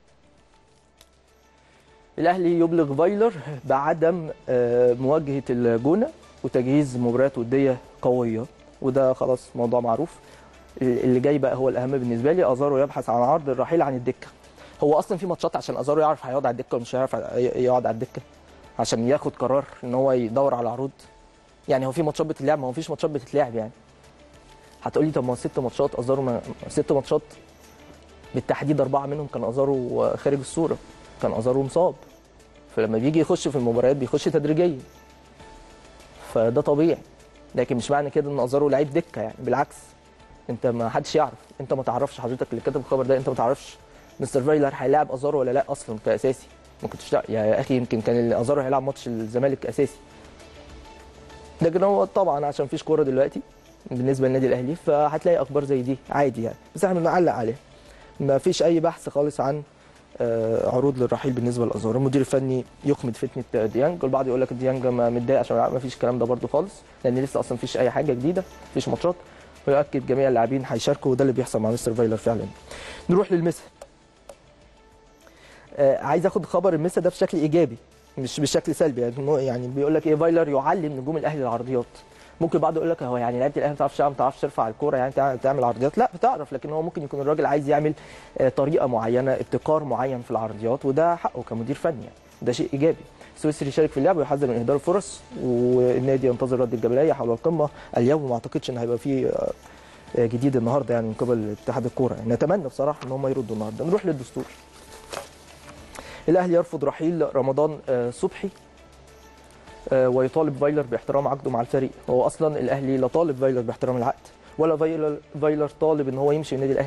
الاهلي يبلغ فايلر بعدم مواجهه الجونه وتجهيز مباريات وديه قويه، وده خلاص موضوع معروف. اللي جاي بقى هو الاهم بالنسبه لي. ازارو يبحث عن عرض الرحيل عن الدكه. هو اصلا في ماتشات عشان ازارو يعرف هيقعد على الدكه ولا مش هيعرف يقعد على الدكه، عشان ياخد قرار ان هو يدور على عروض يعني. هو في ماتشات بتتلعب؟ ما هو فيش ماتشات بتتلعب يعني. هتقول لي طب ما ست ماتشات ازارو، ما ست ماتشات بالتحديد اربعه منهم كان ازارو خارج الصوره، كان ازارو مصاب. فلما بيجي يخش في المباريات بيخش تدريجيا، فده طبيعي. لكن مش معنى كده ان ازارو لعيب دكه يعني، بالعكس. انت ما حدش يعرف، انت ما تعرفش، حضرتك اللي كاتب الخبر ده انت ما تعرفش مستر فايلر هيلاعب ازارو ولا لا اصلا كاساسي. ممكن تشتغل يا اخي، يمكن كان ازارو هيلعب ماتش الزمالك اساسي. لكن هو طبعا عشان مفيش كوره دلوقتي بالنسبه للنادي الاهلي، فهتلاقي اخبار زي دي عادي يعني، بس احنا بنعلق عليها. ما فيش اي بحث خالص عن عروض للرحيل بالنسبه لازارو. المدير الفني يخمد فتنه ديانج، البعض يقول لك ديانج متضايق عشان ما فيش الكلام ده برده خالص، لان لسه اصلا مفيش اي حاجه جديده، مفيش ماتشات. ويؤكد جميع اللاعبين هيشاركوا، وده اللي بيحصل مع مستر فايلر فعلا. نروح للمسا. آه عايز اخد خبر المسا ده بشكل ايجابي مش بشكل سلبي يعني. يعني بيقول لك ايه؟ فايلر يعلم نجوم الاهلي العرضيات. ممكن بعض يقول لك هو يعني لعيبه الاهلي ما بتعرفش ما بتعرفش ترفع الكوره يعني تعمل عرضيات؟ لا بتعرف، لكن هو ممكن يكون الراجل عايز يعمل آه طريقه معينه، ابتكار معين في العرضيات، وده حقه كمدير فني يعني. ده شيء ايجابي. السويسري يشارك في اللعب ويحذر من اهدار الفرص، والنادي ينتظر رد الجبليه حول القمه اليوم. وما اعتقدش ان هيبقى فيه آه جديد النهارده يعني من قبل اتحاد الكوره يعني. نتمنى بصراحه ان هم يردوا النهارده. نروح للدستور. الاهلي يرفض رحيل رمضان صبحي ويطالب فايلر باحترام عقده مع الفريق. هو اصلا الاهلي لا طالب فايلر باحترام العقد، ولا فايلر فايلر طالب ان هو يمشي من النادي الاهلي.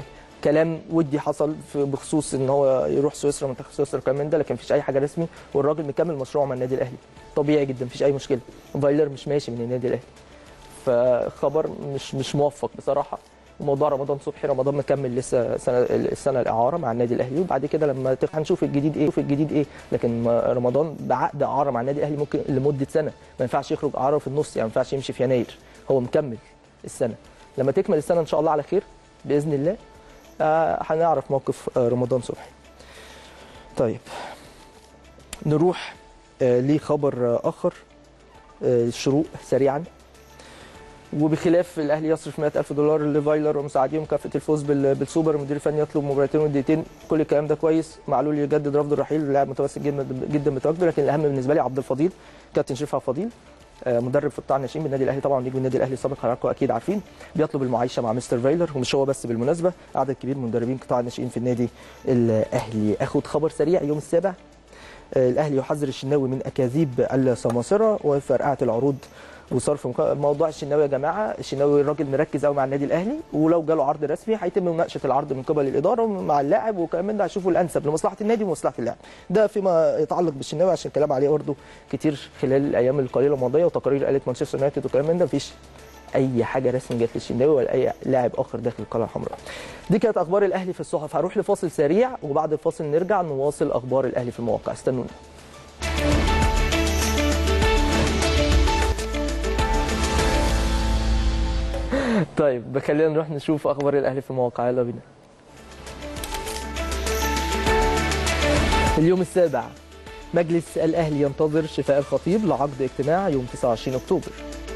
كلام ودي حصل بخصوص ان هو يروح سويسرا، منتخب سويسرا كمان من ده، لكن مفيش اي حاجه رسمي، والراجل مكمل مشروعه مع النادي الاهلي طبيعي جدا، مفيش اي مشكله. فايلر مش ماشي من النادي الاهلي، فخبر مش مش موفق بصراحه. وموضوع رمضان صبحي، رمضان مكمل لسه سنه السنه الاعاره مع النادي الاهلي، وبعد كده لما هنشوف الجديد ايه، شوف الجديد ايه، لكن رمضان بعقد اعاره مع النادي الاهلي ممكن لمده سنه، ما ينفعش يخرج اعاره في النص، يعني ما ينفعش يمشي في يناير، هو مكمل السنه. لما تكمل السنه ان شاء الله على خير باذن الله آه هنعرف موقف آه رمضان صبحي. طيب نروح آه لخبر آه اخر، آه الشروق سريعا. وبخلاف الاهلي يصرف مئة ألف دولار لفايلر ومساعديه مكافاه الفوز بالسوبر، المدير الفني يطلب مباراتين ودقيقتين، كل الكلام ده كويس. معلول يجدد رفض الرحيل، اللاعب متمسك جدا جدا بتواجده، لكن الاهم بالنسبه لي عبد الفضيل، كابتن شريف عبد الفضيل مدرب في قطاع الناشئين بالنادي الاهلي، طبعا نجم النادي الاهلي السابق حضراتكم اكيد عارفين، بيطلب المعايشه مع مستر فايلر، ومش هو بس بالمناسبه، عدد كبير من مدربين قطاع الناشئين في النادي الاهلي. اخد خبر سريع، يوم السابع الاهلي يحذر الشناوي من اكاذيب السماسره وفرقعه العروض وصرف موضوع الشناوي. يا جماعه الشناوي الراجل مركز قوي مع النادي الاهلي، ولو جاله عرض رسمي هيتم مناقشه العرض من قبل الاداره مع اللاعب، وكمان من ده هيشوفوا الانسب لمصلحه النادي ومصلحه اللاعب. ده فيما يتعلق بالشناوي، عشان الكلام عليه برضه كتير خلال الايام القليله الماضيه، وتقارير قالت مانشستر يونايتد وكلام من ده، مفيش اي حاجه رسمي جت للشناوي ولا اي لاعب اخر داخل القلعه الحمراء. دي كانت اخبار الاهلي في الصحف. هروح لفاصل سريع، وبعد الفاصل نرجع نواصل اخبار الاهلي في المواقع، استنونا. طيب خلينا نروح نشوف اخبار الاهلي في المواقع، يلا بينا. اليوم السابع، مجلس الاهلي ينتظر شفاء الخطيب لعقد اجتماع يوم تسعة وعشرين اكتوبر.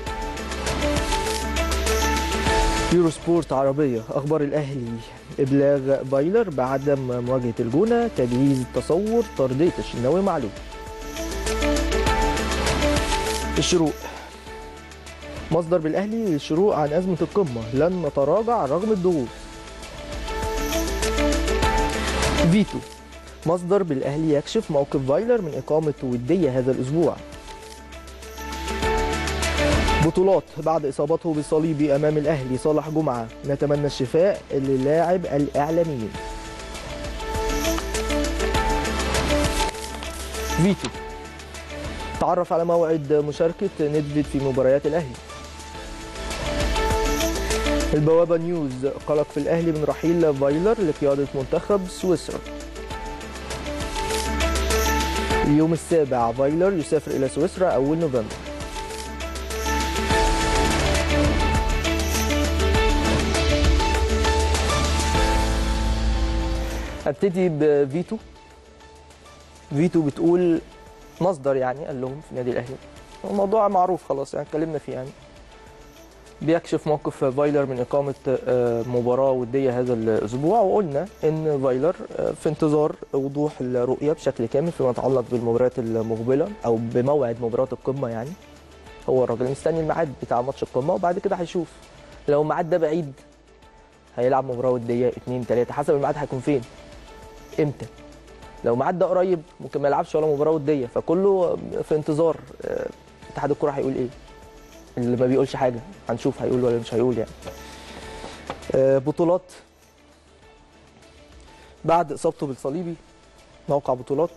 يورو سبورت عربيه، اخبار الاهلي، ابلاغ فايلر بعدم مواجهه الجونه، تجهيز التصور، طرديه الشناوي معلول. الشروق، مصدر بالاهلي للشروق عن ازمه القمه، لن نتراجع رغم الضغوط. فيتو، مصدر بالاهلي يكشف موقف فايلر من اقامه وديه هذا الاسبوع. بطولات، بعد اصابته بالصليبي امام الاهلي صالح جمعه، نتمنى الشفاء للاعب الاعلاميين. فيتو، تعرف على موعد مشاركه ندفيد في مباريات الاهلي. البوابة نيوز، قلق في الأهلي من رحيل فايلر لقيادة منتخب سويسرا. اليوم السابع، فايلر يسافر إلى سويسرا أول نوفمبر. هبتدي بفيتو. فيتو بتقول مصدر يعني قال لهم في النادي الأهلي، الموضوع معروف خلاص يعني اتكلمنا فيه، يعني بيكشف موقف فايلر من إقامة مباراة ودية هذا الأسبوع، وقلنا إن فايلر في انتظار وضوح الرؤية بشكل كامل فيما يتعلق بالمباريات المقبلة أو بموعد مباراة القمة. يعني هو الراجل مستني الميعاد بتاع ماتش القمة، وبعد كده هيشوف لو الميعاد ده بعيد هيلعب مباراة ودية اتنين تلاتة حسب الميعاد هيكون فين إمتى. لو الميعاد ده قريب ممكن ما يلعبش ولا مباراة ودية، فكله في انتظار اتحاد الكرة هيقول إيه. اللي ما بيقولش حاجه هنشوف هيقول ولا مش هيقول يعني. بطولات، بعد اصابته بالصليبي، موقع بطولات،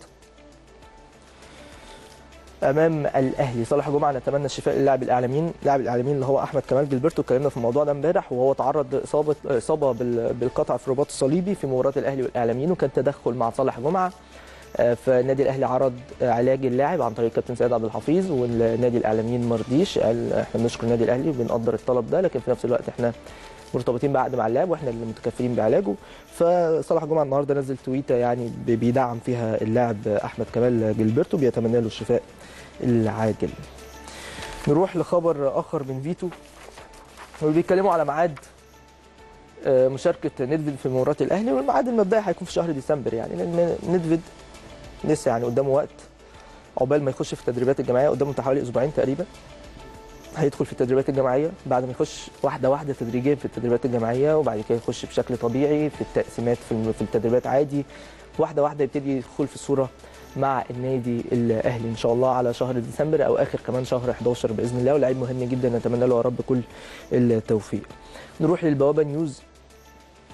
امام الاهلي صالح جمعه، نتمنى الشفاء للاعب الاعلاميين. لاعب الاعلاميين اللي هو احمد كمال جilberto، اتكلمنا في الموضوع ده امبارح، وهو تعرض لاصابه اصابه بالقطع في الرباط الصليبي في مباراه الاهلي والاعلاميين، وكان تدخل مع صالح جمعه. فالنادي الاهلي عرض علاج اللاعب عن طريق كابتن سيد عبد الحفيظ، والنادي الاعلاميين ما رضيش، قال احنا بنشكر النادي الاهلي وبنقدر الطلب ده، لكن في نفس الوقت احنا مرتبطين بعقد مع اللاعب واحنا اللي متكفلين بعلاجه. فصالح جمعه النهارده نزل تويته يعني بيدعم فيها اللاعب احمد كمال جilberto، بيتمنى له الشفاء العاجل. نروح لخبر اخر من فيتو، وبيتكلموا على ميعاد مشاركه ندفيد في مباراه الاهلي، والميعاد المبدئي هيكون في شهر ديسمبر، يعني لان ندفيد لسه يعني قدامه وقت عقبال ما يخش في التدريبات الجماعيه، قدامه حوالي اسبوعين تقريبا هيدخل في التدريبات الجماعيه، بعد ما يخش واحده واحده تدريجيا في التدريبات الجماعيه، وبعد كده يخش بشكل طبيعي في التقسيمات في التدريبات عادي، واحده واحده يبتدي يدخل في الصوره مع النادي الاهلي ان شاء الله على شهر ديسمبر او اخر كمان شهر احداشر باذن الله، ولاعيب مهم جدا نتمنى له يا رب كل التوفيق. نروح للبوابه نيوز.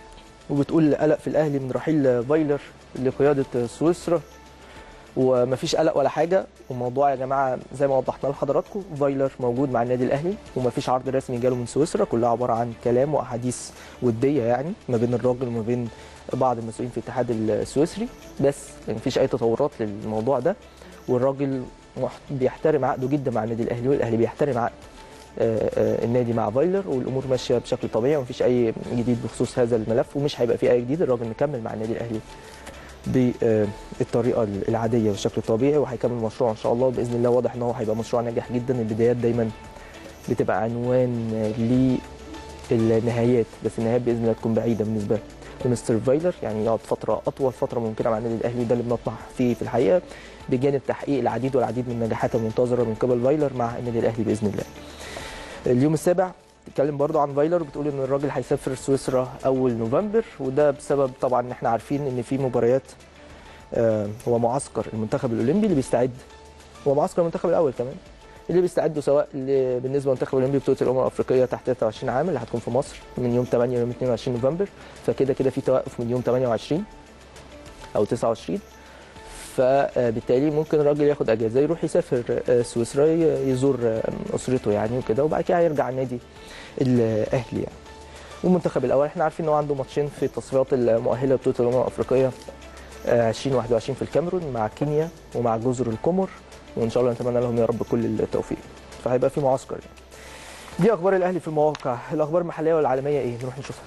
وبتقول قلق في الاهلي من رحيل فايلر لقياده سويسرا، ومفيش قلق ولا حاجه. والموضوع يا جماعه زي ما وضحنا لحضراتكم، فايلر موجود مع النادي الاهلي ومفيش عرض رسمي جاله من سويسرا، كلها عباره عن كلام واحاديث وديه يعني ما بين الراجل وما بين بعض المسؤولين في الاتحاد السويسري، بس مفيش اي تطورات للموضوع ده. والراجل بيحترم عقده جدا مع النادي الاهلي، والاهلي بيحترم عقد النادي مع فايلر، والامور ماشيه بشكل طبيعي ومفيش اي جديد بخصوص هذا الملف، ومش هيبقى فيه اي جديد. الراجل مكمل مع النادي الاهلي بالطريقه العاديه والشكل الطبيعي، وهيكمل المشروع ان شاء الله باذن الله. واضح ان هو هيبقى مشروع ناجح جدا. البدايات دايما بتبقى عنوان للنهايات، بس النهايات باذن الله تكون بعيده بالنسبه لمستر فايلر، يعني يقعد فتره اطول فتره ممكنه مع النادي الاهلي، وده اللي بنطمح فيه في الحقيقه، بجانب تحقيق العديد والعديد من النجاحات المنتظره من قبل فايلر مع النادي الاهلي باذن الله. اليوم السابع بتتكلم برضو عن فايلر، بتقول ان الراجل هيسافر سويسرا اول نوفمبر، وده بسبب طبعا ان احنا عارفين ان في مباريات. آه هو معسكر المنتخب الاولمبي اللي بيستعد، هو معسكر المنتخب الاول كمان اللي بيستعدوا، سواء بالنسبه للمنتخب الاولمبي بطوله الامم الافريقيه تحت ثلاثة وعشرين عام اللي هتكون في مصر من يوم ثمانية ليوم اثنين وعشرين نوفمبر، فكده كده في توقف من يوم ثمانية وعشرين او تسعة وعشرين، فبالتالي ممكن الراجل ياخد اجازه يروح يسافر سويسرا يزور اسرته يعني وكده، وبعد كده هيرجع النادي الاهلي يعني. والمنتخب الاول احنا عارفين ان هو عنده ماتشين في التصفيات المؤهله لبطوله الامم الافريقيه ألفين وواحد وعشرين في الكاميرون مع كينيا ومع جزر القمر، وان شاء الله نتمنى لهم يا رب كل التوفيق. فهيبقى في معسكر يعني. دي اخبار الاهلي في المواقع. الاخبار المحليه والعالميه ايه؟ نروح نشوفها.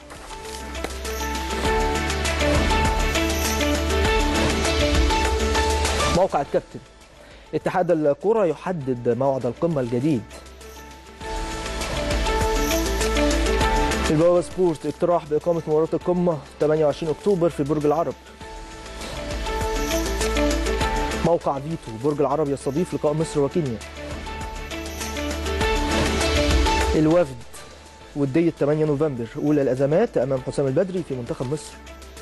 موقع الكابتن، اتحاد الكرة يحدد موعد القمة الجديد. البوابة سبورت، اقتراح بإقامة مباراة القمة ثمانية وعشرين أكتوبر في برج العرب. موقع فيتو، برج العرب يستضيف لقاء مصر وكينيا. الوفد، ودية ثمانية نوفمبر، أولى الأزمات أمام حسام البدري في منتخب مصر.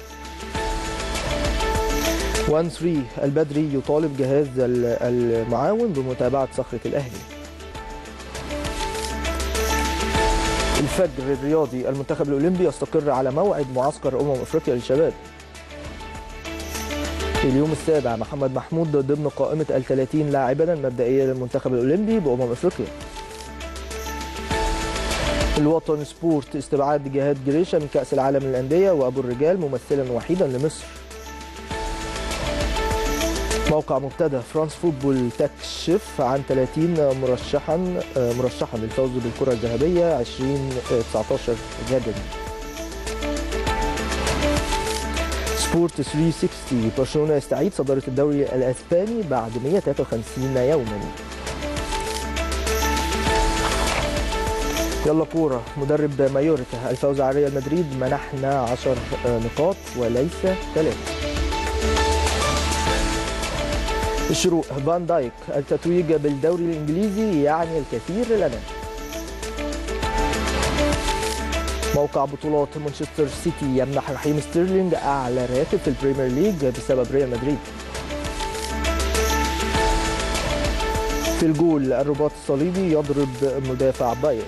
واحد ثلاثة، البدري يطالب جهاز المعاون بمتابعة صخرة الأهلي. الفجر الرياضي، المنتخب الأولمبي يستقر على موعد معسكر أمم أفريقيا للشباب. اليوم السابع، محمد محمود ضمن قائمة الثلاثين لاعبا المبدئية للمنتخب الأولمبي بأمم أفريقيا. الوطن سبورت، استبعاد جهاد جريشة من كأس العالم للأندية وأبو الرجال ممثلا وحيدا لمصر. موقع مبتدأ، فرانس فوتبول تكشف عن ثلاثين مرشحا مرشحا للفوز بالكرة الذهبية ألفين وتسعة عشر غدا. سبورت ثلاثمائة وستين، برشلونة يستعيد صدارة الدوري الأسباني بعد مئة وثلاثة وخمسين يوما. يلا كورة، مدرب مايوركا، الفوز على ريال مدريد منحنا عشر نقاط وليس ثلاثة. الشروق، فان دايك، التتويج بالدوري الإنجليزي يعني الكثير لنا. موقع بطولات، مانشستر سيتي يمنح رحيم ستيرلينج أعلى راتب في البريمير ليج بسبب ريال مدريد. في الجول، الرباط الصليبي يضرب مدافع باير.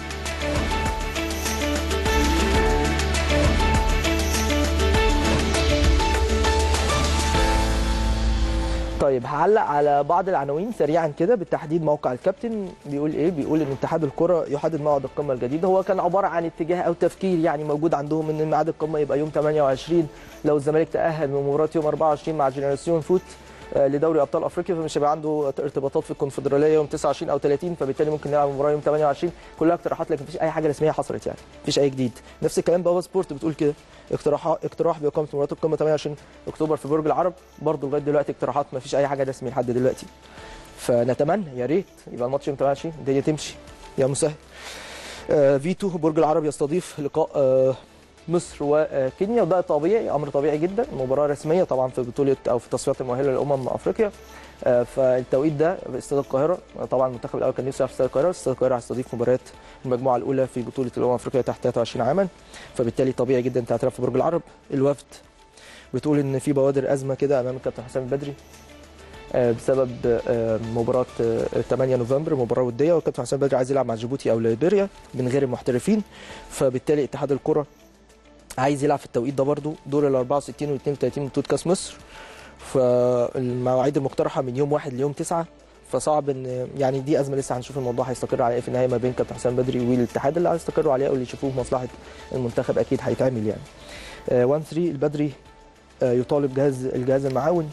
طيب هعلق على بعض العناوين سريعا كده بالتحديد. موقع الكابتن بيقول ايه؟ بيقول ان اتحاد الكره يحدد موعد القمه الجديد. هو كان عباره عن اتجاه او تفكير يعني موجود عندهم ان ميعاد القمه يبقى يوم ثمانية وعشرين لو الزمالك تاهل من مباراه يوم أربعة وعشرين مع جنراسيون فوت لدوري ابطال افريقيا، فمش هيبقى عنده ارتباطات في الكونفدراليه يوم تسعة وعشرين او ثلاثين، فبالتالي ممكن نلعب مباراه يوم ثمانية وعشرين. كلها اقتراحات لكن مفيش اي حاجه رسميه حصلت يعني، مفيش اي جديد. نفس الكلام بابا سبورت بتقول كده، اقتراح اقتراح باقامه مباراه القمه ثمانية وعشرين اكتوبر في برج العرب، برضه لغايه دلوقتي اقتراحات، مفيش اي حاجه رسميه لحد دلوقتي. فنتمنى يا ريت يبقى الماتش يوم ثمانية وعشرين، الدنيا تمشي يا مسهل. آه فيتو، برج العرب يستضيف لقاء آه مصر وكينيا، وده طبيعي، امر طبيعي جدا، مباراه رسميه طبعا في بطوله او في تصفيات المؤهله للامم افريقيا. فالتوقيت ده استاد القاهره، طبعا المنتخب الاول كان نفسه في استاد القاهره، استاد القاهره هيستضيف مباريات المجموعه الاولى في بطوله الامم الافريقيه تحت ثلاثة وعشرين عاما، فبالتالي طبيعي جدا تعترف في برج العرب. الوفد بتقول ان في بوادر ازمه كده امام الكابتن حسام البدري بسبب مباراه ثمانية نوفمبر، مباراه وديه، والكابتن حسام البدري عايز يلعب مع جيبوتي او ليبيريا من غير المحترفين، فبالتالي اتحاد الكره عايز يلعب في التوقيت ده برده دور ال أربعة وستين واثنين وثلاثين من بطوله كاس مصر. فالمواعيد المقترحه من يوم واحد ليوم تسعة، فصعب ان يعني دي ازمه لسه هنشوف الموضوع هيستقر على ايه في النهايه ما بين كابتن حسام بدري والاتحاد. اللي هيستقروا عليه او اللي يشوفوه مصلحه المنتخب اكيد هيتعمل يعني. واحد ثلاثة البدري يطالب جهاز الجهاز المعاون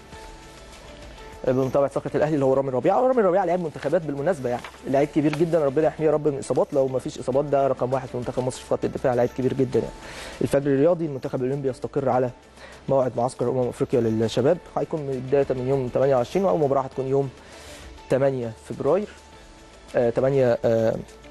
بمتابعه فقره الاهلي اللي هو رامي ربيعه. ورامي ربيعه لاعب منتخبات بالمناسبه، يعني لاعب كبير جدا، ربنا يحميه يا رب من الاصابات. لو ما فيش اصابات ده رقم واحد في منتخب مصر في خط الدفاع، لاعب كبير جدا يعني. الفجر الرياضي المنتخب الاولمبي يستقر على موعد معسكر امم افريقيا للشباب، هيكون بدايه من يوم ثمانية وعشرين واول مباراه هتكون يوم ثمانية فبراير آه ثمانية آه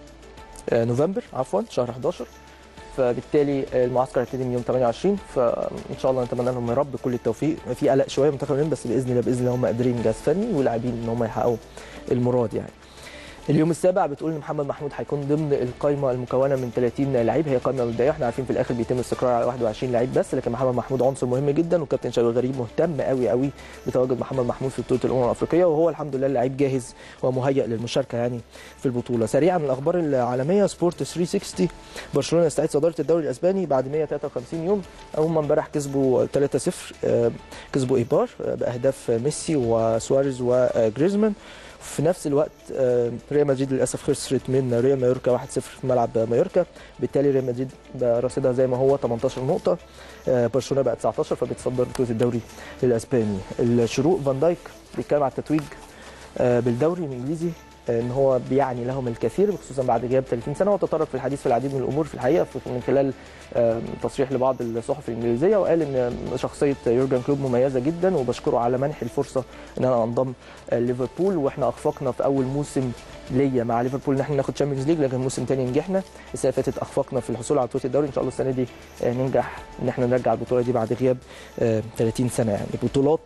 آه نوفمبر عفوا شهر حداشر. فبالتالي المعسكر هيبتدي من يوم ثمانية وعشرين، فان شاء الله نتمنى لهم يا رب كل التوفيق. في قلق شويه منتخب الهند بس باذن الله باذن الله هم قادرين جهاز فني ولاعبين ان هم يحققوا المراد يعني. اليوم السابع بتقول ان محمد محمود هيكون ضمن القائمه المكونه من ثلاثين لعيب، هي قائمه مبدئيه، احنا عارفين في الاخر بيتم الاستقرار على واحد وعشرين لعيب بس، لكن محمد محمود عنصر مهم جدا، والكابتن شوقي غريب مهتم قوي قوي بتواجد محمد محمود في بطوله الامم الافريقيه، وهو الحمد لله لعيب جاهز ومهيئ للمشاركه يعني في البطوله. سريعا الاخبار العالميه، سبورت ثلاثمية وستين برشلونه يستعيد صداره الدوري الاسباني بعد مئة وثلاثة وخمسين يوم. هم امبارح كسبوا ثلاثة صفر، كسبوا ايبار باهداف ميسي وسواريز وجريزمان. في نفس الوقت ريال مدريد للاسف خسرت من ريال مايوركا واحد صفر في ملعب مايوركا، بالتالي ريال مدريد رصيدها زي ما هو ثمانية عشر نقطه، برشلونه بقى تسعة عشر فبتصدر بطوله الدوري الاسباني. الشروق فان دايك بيتكلم على التتويج بالدوري الانجليزي ان هو بيعني لهم الكثير خصوصا بعد غياب ثلاثين سنه، وتطرق في الحديث في العديد من الامور في الحقيقه من خلال تصريح لبعض الصحف الانجليزيه، وقال ان شخصيه يورجن كلوب مميزه جدا وبشكره على منح الفرصه ان انا انضم ليفربول، واحنا اخفقنا في اول موسم ليا مع ليفربول ان احنا ناخد تشامبيونز ليج، لكن موسم ثاني نجحنا. السنه اللي فاتت اخفقنا في الحصول على بطوله الدوري، ان شاء الله السنه دي ننجح ان احنا نرجع البطوله دي بعد غياب ثلاثين سنه يعني. بطولات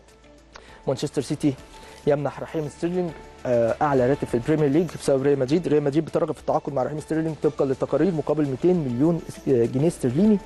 مانشستر سيتي يمنح رحيم ستيرلينج اعلى راتب في البريمير ليج بسبب ريال مدريد. ريال مدريد بترغب في التعاقد مع رحيم ستيرلينج طبقا للتقارير مقابل مئتين مليون جنيه استرليني،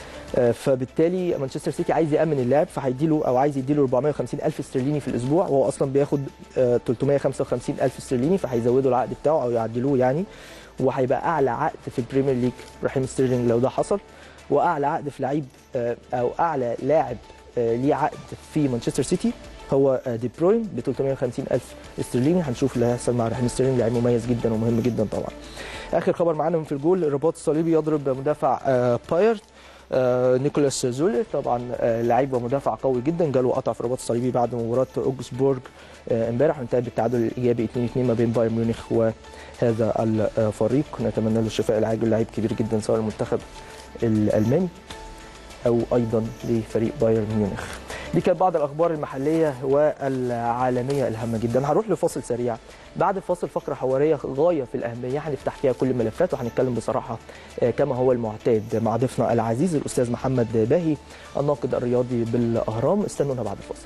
فبالتالي مانشستر سيتي عايز يامن اللاعب فهيديله او عايز يديله أربعمئة وخمسين ألف استرليني في الاسبوع، وهو اصلا بياخد ثلاثمئة وخمسة وخمسين ألف استرليني، فهيزودوا العقد بتاعه او يعدلوه يعني، وهيبقى اعلى عقد في البريمير ليج رحيم ستيرلينج لو ده حصل، واعلى عقد في لعيب او اعلى لاعب ليه عقد في مانشستر سيتي هو دي بروين ب ثلاثمئة وخمسين ألف استرليني. هنشوف اللي هيحصل مع رحيم ستيرلينج، لاعب مميز جدا ومهم جدا طبعا. اخر خبر معانا من في الجول، الرباط الصليبي يضرب مدافع بايرن نيكولاس زولر، طبعا لعيب ومدافع قوي جدا جاله قطع في الرباط الصليبي بعد مباراه اوجسبورج امبارح، وانتهت بالتعادل الايجابي اثنين اثنين ما بين بايرن ميونخ وهذا الفريق. نتمنى له الشفاء العاجل، لعيب كبير جدا سواء المنتخب الالماني او ايضا لفريق بايرن ميونخ. دي كانت بعض الاخبار المحليه والعالميه الهامه جدا. هروح لفاصل سريع، بعد الفاصل فقره حواريه غايه في الاهميه هنفتح فيها كل الملفات وهنتكلم بصراحه كما هو المعتاد مع ضيفنا العزيز الاستاذ محمد باهي الناقد الرياضي بالاهرام. استنونا بعد الفاصل.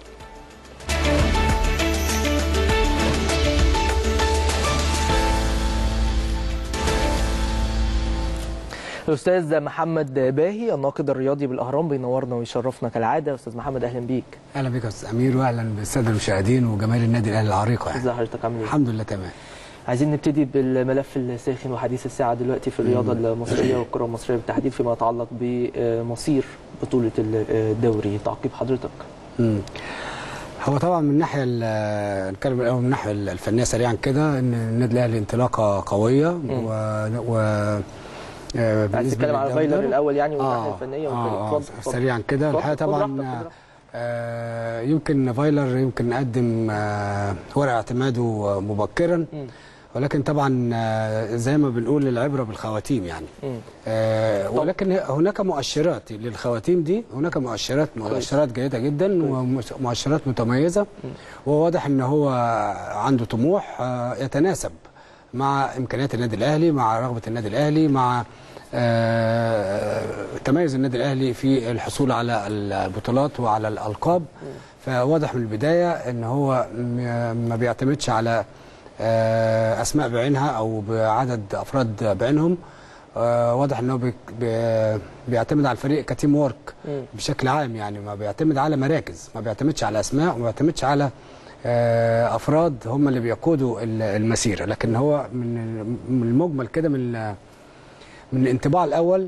الاستاذ محمد باهي الناقد الرياضي بالاهرام بينورنا ويشرفنا كالعاده. استاذ محمد اهلا بيك. اهلا بيك يا استاذ امير، واهلا بالساده المشاهدين وجماهير النادي الاهلي العريقه. يعني ازي حضرتك عامل ايه؟ الحمد لله تمام. عايزين نبتدي بالملف الساخن وحديث الساعه دلوقتي في الرياضه المصريه والكره المصريه بالتحديد فيما يتعلق بمصير بطوله الدوري، تعقيب حضرتك. امم هو طبعا من الناحيه نتكلم الاول من الناحيه الفنيه سريعا كده، ان النادي الاهلي انطلاقه قويه و, و... عايز تتكلم على فايلر الاول يعني والناحيه الفنيه والفريق. اتفضل سريعا كده. الحقيقه طبعا آه يمكن فايلر يمكن قدم آه ورق اعتماده مبكرا، م. ولكن طبعا آه زي ما بنقول العبره بالخواتيم يعني. آه ولكن هناك مؤشرات للخواتيم دي، هناك مؤشرات مؤشرات جيده جدا ومؤشرات متميزه، وواضح ان هو عنده طموح آه يتناسب مع امكانيات النادي الاهلي، مع رغبه النادي الاهلي، مع آه تميز النادي الاهلي في الحصول على البطولات وعلى الالقاب. فواضح من البدايه ان هو ما بيعتمدش على آه اسماء بعينها او بعدد افراد بعينهم. آه واضح ان هو بي بيعتمد على الفريق كتيم وورك بشكل عام، يعني ما بيعتمد على مراكز، ما بيعتمدش على اسماء وما بيعتمدش على افراد هم اللي بيقودوا المسيره. لكن هو من المجمل كده من من الانطباع الاول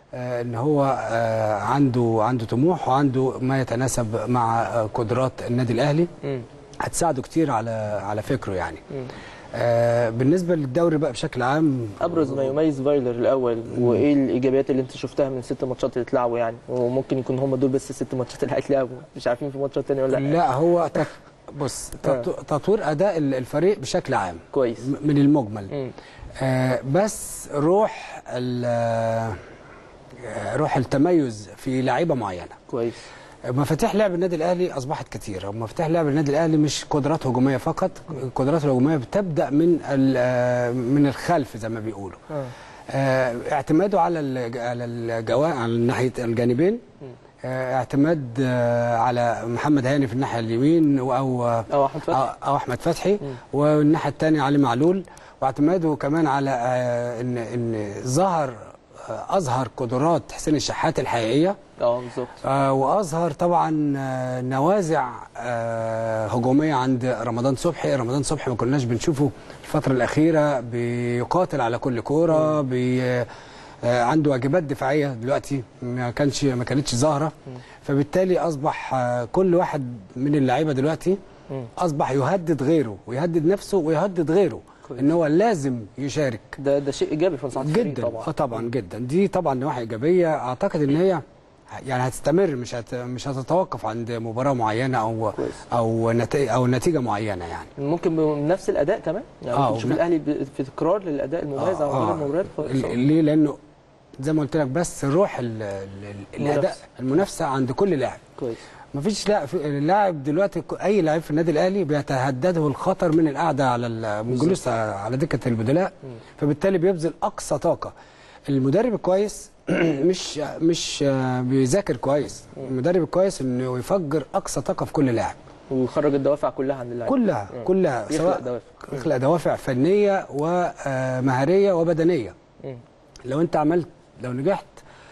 ان هو عنده عنده طموح وعنده ما يتناسب مع قدرات النادي الاهلي، هتساعده كتير على على فكره يعني. آه بالنسبه للدوري بقى بشكل عام، ابرز ما يميز فايلر الاول وايه الايجابيات اللي انت شفتها من الست ماتشات اللي اتلعبوا يعني، وممكن يكون هم دول بس الست ماتشات اللي هيتلعبوا، مش عارفين في ماتشات ثانيه ولا لا؟ لا هو بص تطوير اداء الفريق بشكل عام كويس من المجمل. آه بس روح روح التميز في لعيبه معينه كويس. مفاتيح لعب النادي الاهلي اصبحت كثيره، مفاتيح لعب النادي الاهلي مش قدرات هجوميه فقط، القدرات الهجوميه بتبدا من من الخلف زي ما بيقولوا. آه اعتماده على على الجوانب، على الناحيه الجانبين، آه اعتماد آه على محمد هاني في الناحيه اليمين او او احمد فتحي او احمد فتحي والناحيه الثانيه علي معلول، واعتماده كمان على آه ان ان ظهر اظهر قدرات حسين الشحات الحقيقيه. اه بالظبط. آه واظهر طبعا آه نوازع آه هجوميه عند رمضان صبحي. رمضان صبحي ما كناش بنشوفه الفتره الاخيره بيقاتل على كل كوره، بي آه عنده واجبات دفاعيه دلوقتي ما كانش ما كانتش ظاهره، فبالتالي اصبح آه كل واحد من اللعيبه دلوقتي اصبح يهدد غيره ويهدد نفسه ويهدد غيره ان هو لازم يشارك. ده ده شيء ايجابي في مصلحه الفريق جدا طبعا. اه طبعا جدا، دي طبعا نواحي ايجابيه اعتقد ان هي يعني هتستمر، مش هت... مش هتتوقف عند مباراه معينه او كويس. او نتيجه او نتيجه معينه يعني. ممكن بنفس الاداء كمان يعني آه نشوف الاهلي في تكرار للاداء المميز على مدار المباريات. ليه؟ لانه زي ما قلت لك بس روح ال... ال... الاداء المنافسه عند كل لاعب كويس. مفيش لاعب دلوقتي، اي لاعب في النادي الاهلي بيتهدده الخطر من القعده على الجلوس على دكه البدلاء، فبالتالي بيبذل اقصى طاقه. المدرب الكويس مش مش بيذاكر كويس، المدرب الكويس انه يفجر اقصى طاقه في كل لاعب ويخرج الدوافع كلها عند اللاعب كلها مم. كلها سواء يخلق دوافع فنيه ومهاريه وبدنيه. مم. لو انت عملت لو نجحت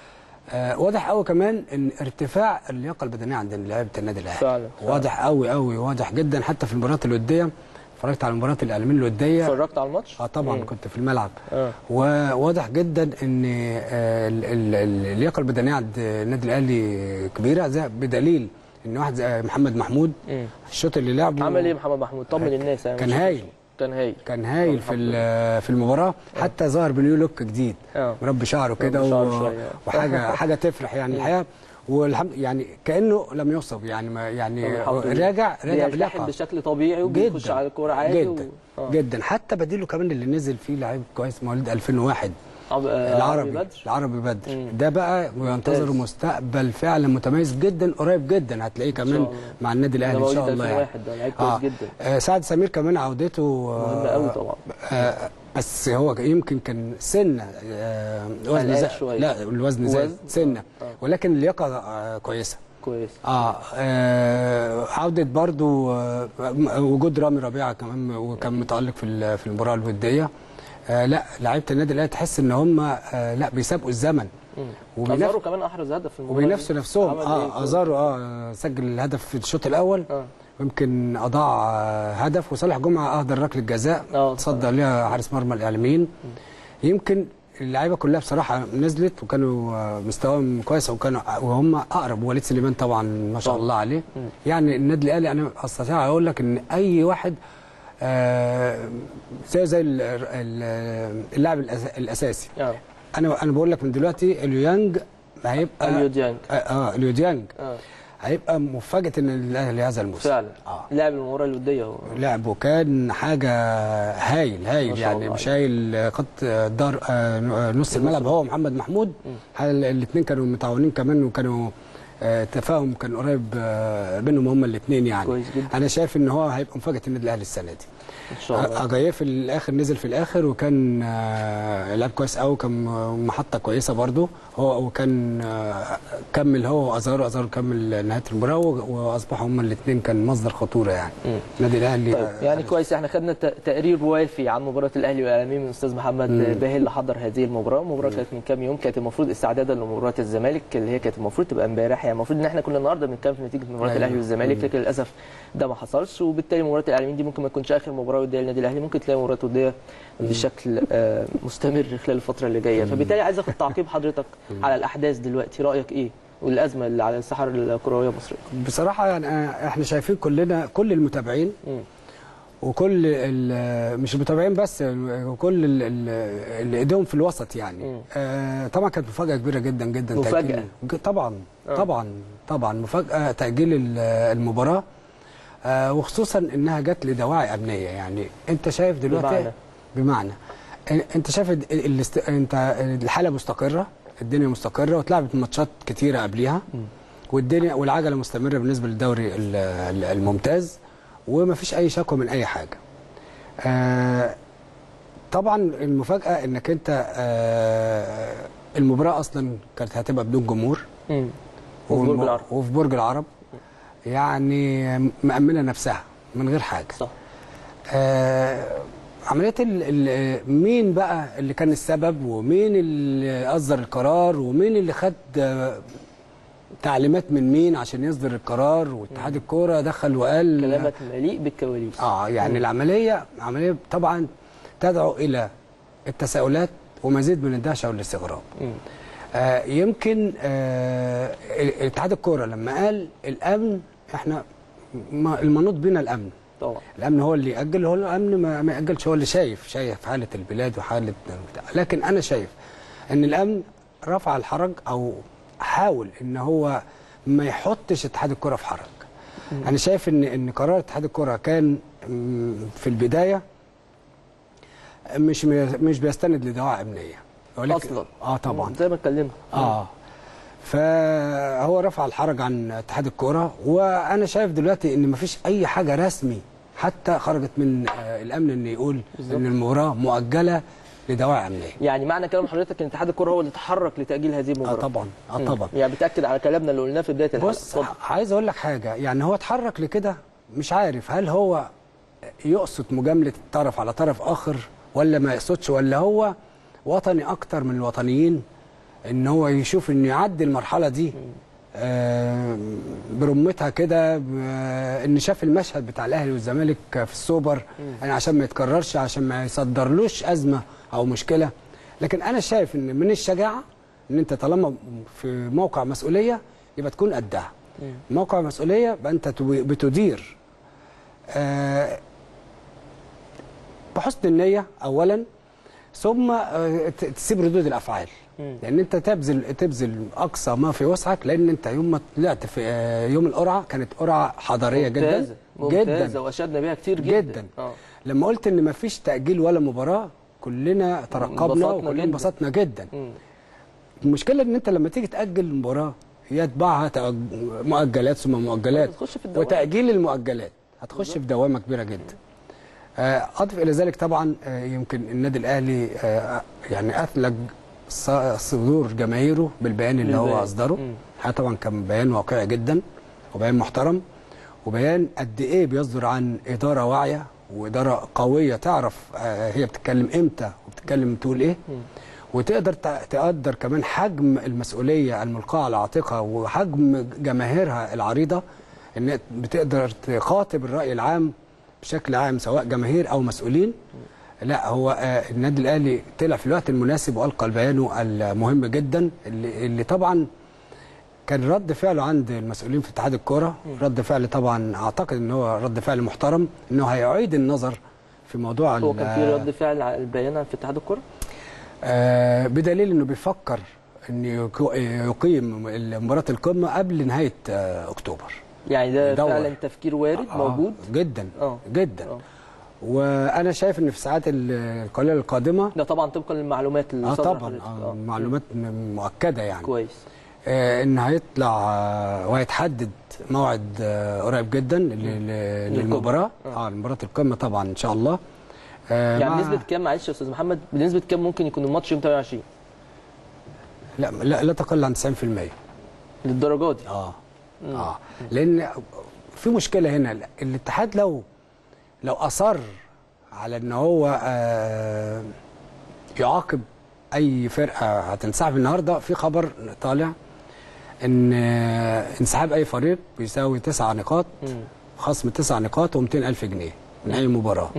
آه واضح قوي كمان ان ارتفاع اللياقه البدنيه عند لعيبه النادي الاهلي فعلا واضح قوي قوي واضح جدا، حتى في المباريات الوديه. اتفرجت على مباراه الاعلاميين الوديه. اتفرجت على الماتش؟ اه طبعا. مم. كنت في الملعب. آه. وواضح جدا ان آه اللياقه البدنيه عند النادي الاهلي كبيره، زي بدليل ان واحد زي محمد محمود مم. الشوط اللي لعبه عمل ايه محمد محمود؟ طمن الناس يعني. كان هايل كان هايل كان هايل في في المباراه. حتى ظهر بنيو لوك جديد، مربي شعره كده و... وحاجه حاجه تفرح يعني الحقيقه. والحمد يعني كانه لم يصب يعني ما يعني راجع راجع بيلتحم بشكل طبيعي وبيخش على الكوره عادي جدا و... آه. جدا. حتى بديله كمان اللي نزل فيه لعيب كويس مواليد ألفين وواحد العربي بدر. العربي بدر مم. ده بقى وينتظر مستقبل فعلا متميز جدا قريب جدا، هتلاقيه كمان مع النادي الاهلي ان شاء الله يعني. ده لعيب كويس آه. جدا. آه سعد سمير كمان عودته مهم قوي طبعا. آه بس هو يمكن كان سنه آه وزن زي لا الوزن زاد سنه آه. ولكن اللياقه آه كويسه كويس. آه, اه عوده برضو آه وجود رامي ربيعه كمان وكان متالق في في المباراه الوديه. آه لا لعيبه النادي الاهلي تحس ان هم آه لا بيسابقوا الزمن. وبينافسوا ازارو كمان احرز هدف في المباراه وبينافسوا نفسهم. اه ازارو اه سجل الهدف في الشوط الاول آه. ويمكن اضاع آه هدف، وصالح جمعه اهدر ركله جزاء تصدى ليها حارس مرمى الاعلاميين. يمكن اللعيبه كلها بصراحه نزلت وكانوا آه مستواهم كويس، وكانوا وهم اقرب. وليد سليمان طبعا ما شاء الله عليه. م. يعني النادي الاهلي انا استطيع اقول لك ان اي واحد آه زي زي اللاعب الاساسي. أوه. انا انا بقول لك من دلوقتي اليو هيبقى اليو ديانج اه اليو ديانج آه. هيبقى مفاجاه ان الاهلي هذا الموسم فعلا. آه. لعب المباراه الوديه هو لعبه كان حاجه هايل هايل يعني مش هايل خط دار آه نص الملعب هو محمد محمود. الاثنين كانوا متعاونين كمان، وكانوا آه تفاهم كان قريب آه بينهم هما الاثنين يعني. انا شايف ان هو هيبقى مفاجاه النادي الاهلي السنه دي ان شاء الله. اجاييه في الاخر نزل في الاخر وكان آه لعب كويس قوي، كان محطه كويسه برده هو، وكان آه كمل هو وازارو ازارو كمل نهايه المباراه، واصبحوا هما الاثنين كان مصدر خطوره يعني النادي الاهلي. طيب آه يعني كويس احنا خدنا تقرير وافي عن مباراه الاهلي والاعلاميين من الاستاذ محمد باهي اللي حضر هذه المباراه. المباراه كانت من كام يوم، كانت المفروض استعدادا لمباراه الزمالك اللي هي كانت المفروض تبقى امبارح يعني المفروض ان احنا كنا النهارده بنتكلم في نتيجه مباراه الاهلي والزمالك، لكن للاسف ده ما حصلش، وبالتالي مباراه الاعلاميين دي ممكن ما تكونش اخر مباراه وديه للنادي الاهلي، ممكن تلاقي مباراه وديه بشكل آه مستمر خلال الفتره اللي جايه. فبالتالي عايز اخد تعقيب حضرتك على الاحداث دلوقتي، رايك ايه والازمه اللي على الساحه الكرويه المصريه؟ بصراحه يعني احنا شايفين كلنا، كل المتابعين م. وكل مش المتابعين بس، وكل اللي ايديهم في الوسط يعني آه طبعا كانت مفاجاه كبيره جدا جدا. مفاجاه طبعا آه. طبعا طبعا مفاجاه تاجيل المباراه، آه وخصوصا انها جت لدواعي امنيه. يعني انت شايف دلوقتي بمعنى, بمعنى انت شايف الاست... انت الحاله مستقره، الدنيا مستقره، واتلعبت ماتشات كتيره قبليها، والدنيا والعجله مستمره بالنسبه للدوري الممتاز، وما فيش اي شكوى من اي حاجه. آه طبعا المفاجاه انك انت آه المباراه اصلا كانت هتبقى بدون جمهور امم وفي برج العرب وفي برج العرب يعني مأمنه نفسها من غير حاجه. صح. آه عمليه مين بقى اللي كان السبب، ومين اللي اصدر القرار، ومين اللي خد آه تعليمات من مين عشان يصدر القرار، واتحاد الكوره دخل وقال كلامك مليء بالكواليس. اه يعني مم. العمليه عمليه طبعا تدعو الى التساؤلات ومزيد من الدهشه والاستغراب. آه يمكن آه اتحاد الكوره لما قال الامن، احنا المنوط بنا الامن طبعا، الامن هو اللي يأجل، هو الامن ما يأجلش، هو اللي شايف شايف حاله البلاد وحاله بتاع. لكن انا شايف ان الامن رفع الحرج او حاول ان هو ما يحطش اتحاد الكره في حرج. مم. انا شايف ان ان قرار اتحاد الكره كان في البدايه مش مش بيستند لدواعي امنيه اصلا. اه طبعا زي ما اتكلمنا. اه فهو رفع الحرج عن اتحاد الكره، وانا شايف دلوقتي ان ما فيش اي حاجه رسمي حتى خرجت من آه الامن ان يقول بالزبط. ان المباراه مؤجله لدواعي امنيه. يعني معنى كلام حضرتك ان اتحاد الكره هو اللي تحرك لتاجيل هذه المباراه؟ اه طبعا اه طبعا. يعني بتاكد على كلامنا اللي قلناه في بدايه الحلقه. بص عايز اقول لك حاجه، يعني هو اتحرك لكده، مش عارف هل هو يقصد مجامله طرف على طرف اخر ولا ما يقصدش، ولا هو وطني اكتر من الوطنيين، ان هو يشوف انه يعدي المرحله دي آه برمتها كده، ان شاف المشهد بتاع الاهلي والزمالك في السوبر يعني عشان ما يتكررش، عشان ما يصدرلوش ازمه او مشكله. لكن انا شايف ان من الشجاعه ان انت طالما في موقع مسؤوليه يبقى تكون قدها. موقع مسؤوليه يبقى انت بتدير آه بحسن النيه اولا، ثم آه تسيب ردود الافعال. لان انت تبذل تبذل اقصى ما في وسعك، لان انت يوم ما طلعت في آه يوم القرعه كانت قرعه حضاريه ممتازة. جدا ممتازة واشدنا بيها كتير جدا, جدا. آه. لما قلت ان ما فيش تاجيل ولا مباراه كلنا ترقبنا وكلنا انبسطنا جدا. مم. المشكله ان انت لما تيجي تاجل المباراه يتبعها مؤجلات ثم مؤجلات وتاجيل المؤجلات، هتخش في دوامه كبيره جدا. اضف الى ذلك طبعا يمكن النادي الاهلي يعني اثلج صدور جماهيره بالبيان اللي هو اصدره. طبعا كان بيان واقعي جدا وبيان محترم، وبيان قد ايه بيصدر عن اداره واعيه واداره قويه تعرف هي بتتكلم امتى وبتتكلم تقول ايه، وتقدر تقدر كمان حجم المسؤوليه الملقاه على عاتقها وحجم جماهيرها العريضه، ان بتقدر تخاطب الراي العام بشكل عام سواء جماهير او مسؤولين. لا هو آه النادي الاهلي طلع في الوقت المناسب والقى بيانه المهم جدا، اللي, اللي طبعا كان رد فعله عند المسؤولين في اتحاد الكوره رد فعل طبعا اعتقد ان هو رد فعل محترم، انه هيعيد النظر في موضوع. هو كان في رد فعل على البيان في اتحاد الكوره؟ آه بدليل انه بيفكر ان يقيم مباراه القمه قبل نهايه آه اكتوبر. يعني ده يدور. فعلا تفكير وارد آه موجود جدا آه. جدا آه. وانا شايف ان في الساعات القليله القادمه ده طبعا طبقا للمعلومات اللي اه طبعا آه معلومات مؤكده يعني كويس آه ان هيطلع آه وهيتحدد موعد آه قريب جدا للمباراه اه مباراه القمه طبعا ان شاء الله. آه يعني بنسبه كام معلش يا استاذ محمد، بنسبه كام ممكن يكون الماتش يوم ثمانية وعشرين؟ لا لا لا تقل عن تسعين في المية للدرجه دي؟ اه مم. اه لان في مشكله هنا، الاتحاد لو لو اصر على ان هو آه يعاقب اي فرقه هتنسحب النهارده، في خبر طالع ان انسحاب اي فريق بيساوي تسع نقاط، خصم تسع نقاط ومئتين ألف جنيه من اي مباراه.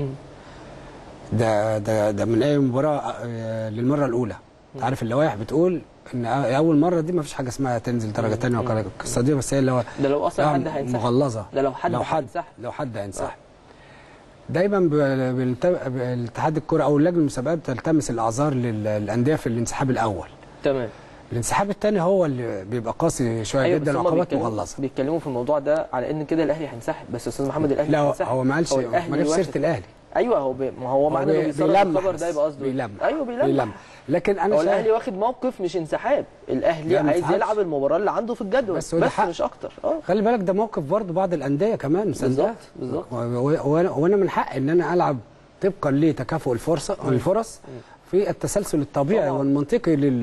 ده ده ده من اي مباراه للمره الاولى. انت عارف اللوائح بتقول ان اول مره دي ما فيش حاجه اسمها تنزل درجه ثانيه ولا القصه دي، بس هي اللي هو ده لو اصلا حد هينسحب مغلظه. ده لو حد لو حد هينسحب لو حد هينسحب دايما بالاتحاد الكره او اللجنه المسابقات بتلتمس الاعذار للانديه في الانسحاب الاول. تمام. الانسحاب الثاني هو اللي بيبقى قاسي شويه. أيوة جدا وعقوبات مغلظه. بيتكلموا في الموضوع ده على ان كده الاهلي هينسحب، بس استاذ محمد الاهلي لا هينسحب. هو ما قالش، ما جابش سيره الاهلي. ايوه هو بي... ما هو معنى انه بيصرف الخبر ده يبقى قصده بيلمح. ايوه بيلمح. بيلمح. لكن انا هو الاهلي واخد موقف مش انسحاب، الاهلي عايز يلعب المباراه اللي عنده في الجدول بس, بس مش اكتر. اه خلي بالك ده موقف برضه بعض الانديه كمان. بالظبط بالظبط. وانا من حقي ان انا العب طبقا لتكافؤ الفرصه الفرص في التسلسل الطبيعي طبعا. والمنطقي لل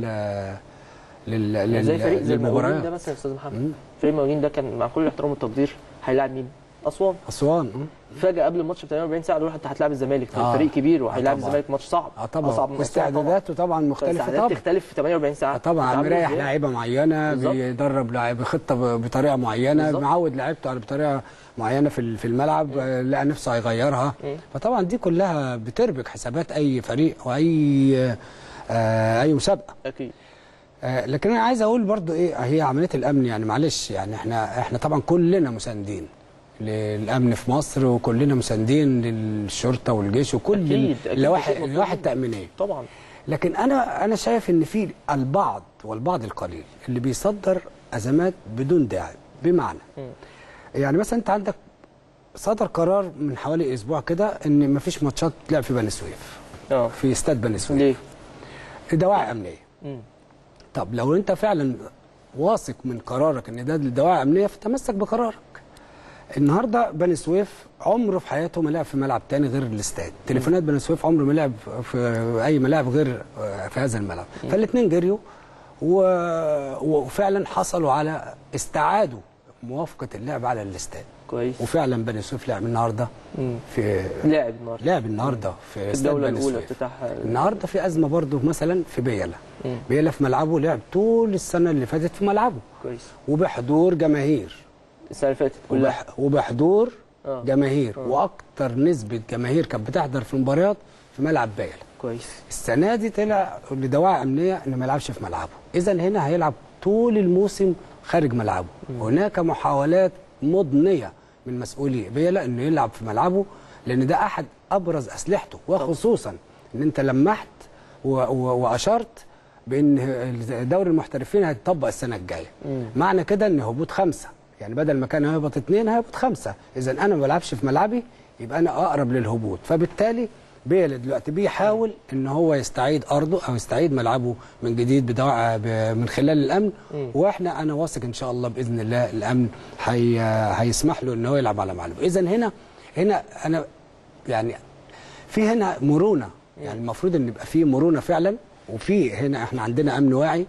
لل لل زي فريق زي المباريات ده مثلا يا استاذ محمد. فريق المقاولين ده كان مع كل الاحترام والتقدير هيلاعب مين؟ اسوان. اسوان فجاه قبل الماتش ب ثمانية وأربعين ساعه قالوا له انت هتلاعب الزمالك. آه. فريق كبير وهيلاعب الزمالك ماتش صعب. اه طبعا. اصعب من واستعداداته طبعا مختلفه طبعا. تختلف في ثمانية وأربعين ساعه. طبعا مريح لعيبه معينه، بيدرب لعيبه بخطه بطريقه معينه، بالزبط. معود لعيبته على بطريقه معينه في في الملعب، لقى نفسه هيغيرها. فطبعا دي كلها بتربك حسابات اي فريق واي آه اي مسابقه. اكيد. آه لكن انا عايز اقول برضو ايه هي عمليه الامن. يعني معلش يعني احنا احنا طبعا كلنا مساندين للامن في مصر، وكلنا مساندين للشرطه والجيش وكل اللوائح التامينيه طبعا. لكن انا انا شايف ان في البعض والبعض القليل اللي بيصدر ازمات بدون داعي. بمعنى م. يعني مثلا انت عندك صدر قرار من حوالي اسبوع كده ان مفيش ماتشات تلعب في بني سويف. اه في استاد بني سويف. ليه؟ دواعي امنيه. م. طب لو انت فعلا واثق من قرارك ان ده دواعي امنيه فتمسك بقرارك. النهارده بني سويف عمره في حياته ما لعب في ملعب تاني غير الاستاد. تليفونات بني سويف عمره ما لعب في اي ملعب غير في هذا الملعب. فالاثنين جريوا وفعلا حصلوا على استعادوا موافقه اللعب على الاستاد. كويس. وفعلا بني سويف لعب النهارده في لعب النهارده لعب النهارده في استاد بني سويف. النهارده في ازمه برضه مثلا في بيلا. بيلا في ملعبه لعب طول السنه اللي فاتت في ملعبه. كويس. وبحضور جماهير. السنه اللي فاتت كلها. وبحضور آه. جماهير آه. واكتر نسبه جماهير كانت بتحضر في المباريات في ملعب بيلا. كويس. السنه دي طلع لدواعي امنيه انه ما يلعبش في ملعبه، اذا هنا هيلعب طول الموسم خارج ملعبه. م. هناك محاولات مضنيه من مسؤولي بيلا انه يلعب في ملعبه، لان ده احد ابرز اسلحته، وخصوصا ان انت لمحت واشرت بان دوري المحترفين هيتطبق السنه الجايه. معنى كده ان هبوط خمسه، يعني بدل ما كان هيهبط اثنين هيهبط خمسه، اذا انا ما بلعبش في ملعبي يبقى انا اقرب للهبوط. فبالتالي بيلا دلوقتي بيحاول ان هو يستعيد ارضه او يستعيد ملعبه من جديد بدواعي من خلال الامن. م. واحنا انا واثق ان شاء الله باذن الله الامن هي هيسمح له ان هو يلعب على ملعبه. اذا هنا هنا انا يعني في هنا مرونه، يعني المفروض ان يبقى في مرونه فعلا، وفي هنا احنا عندنا امن واعي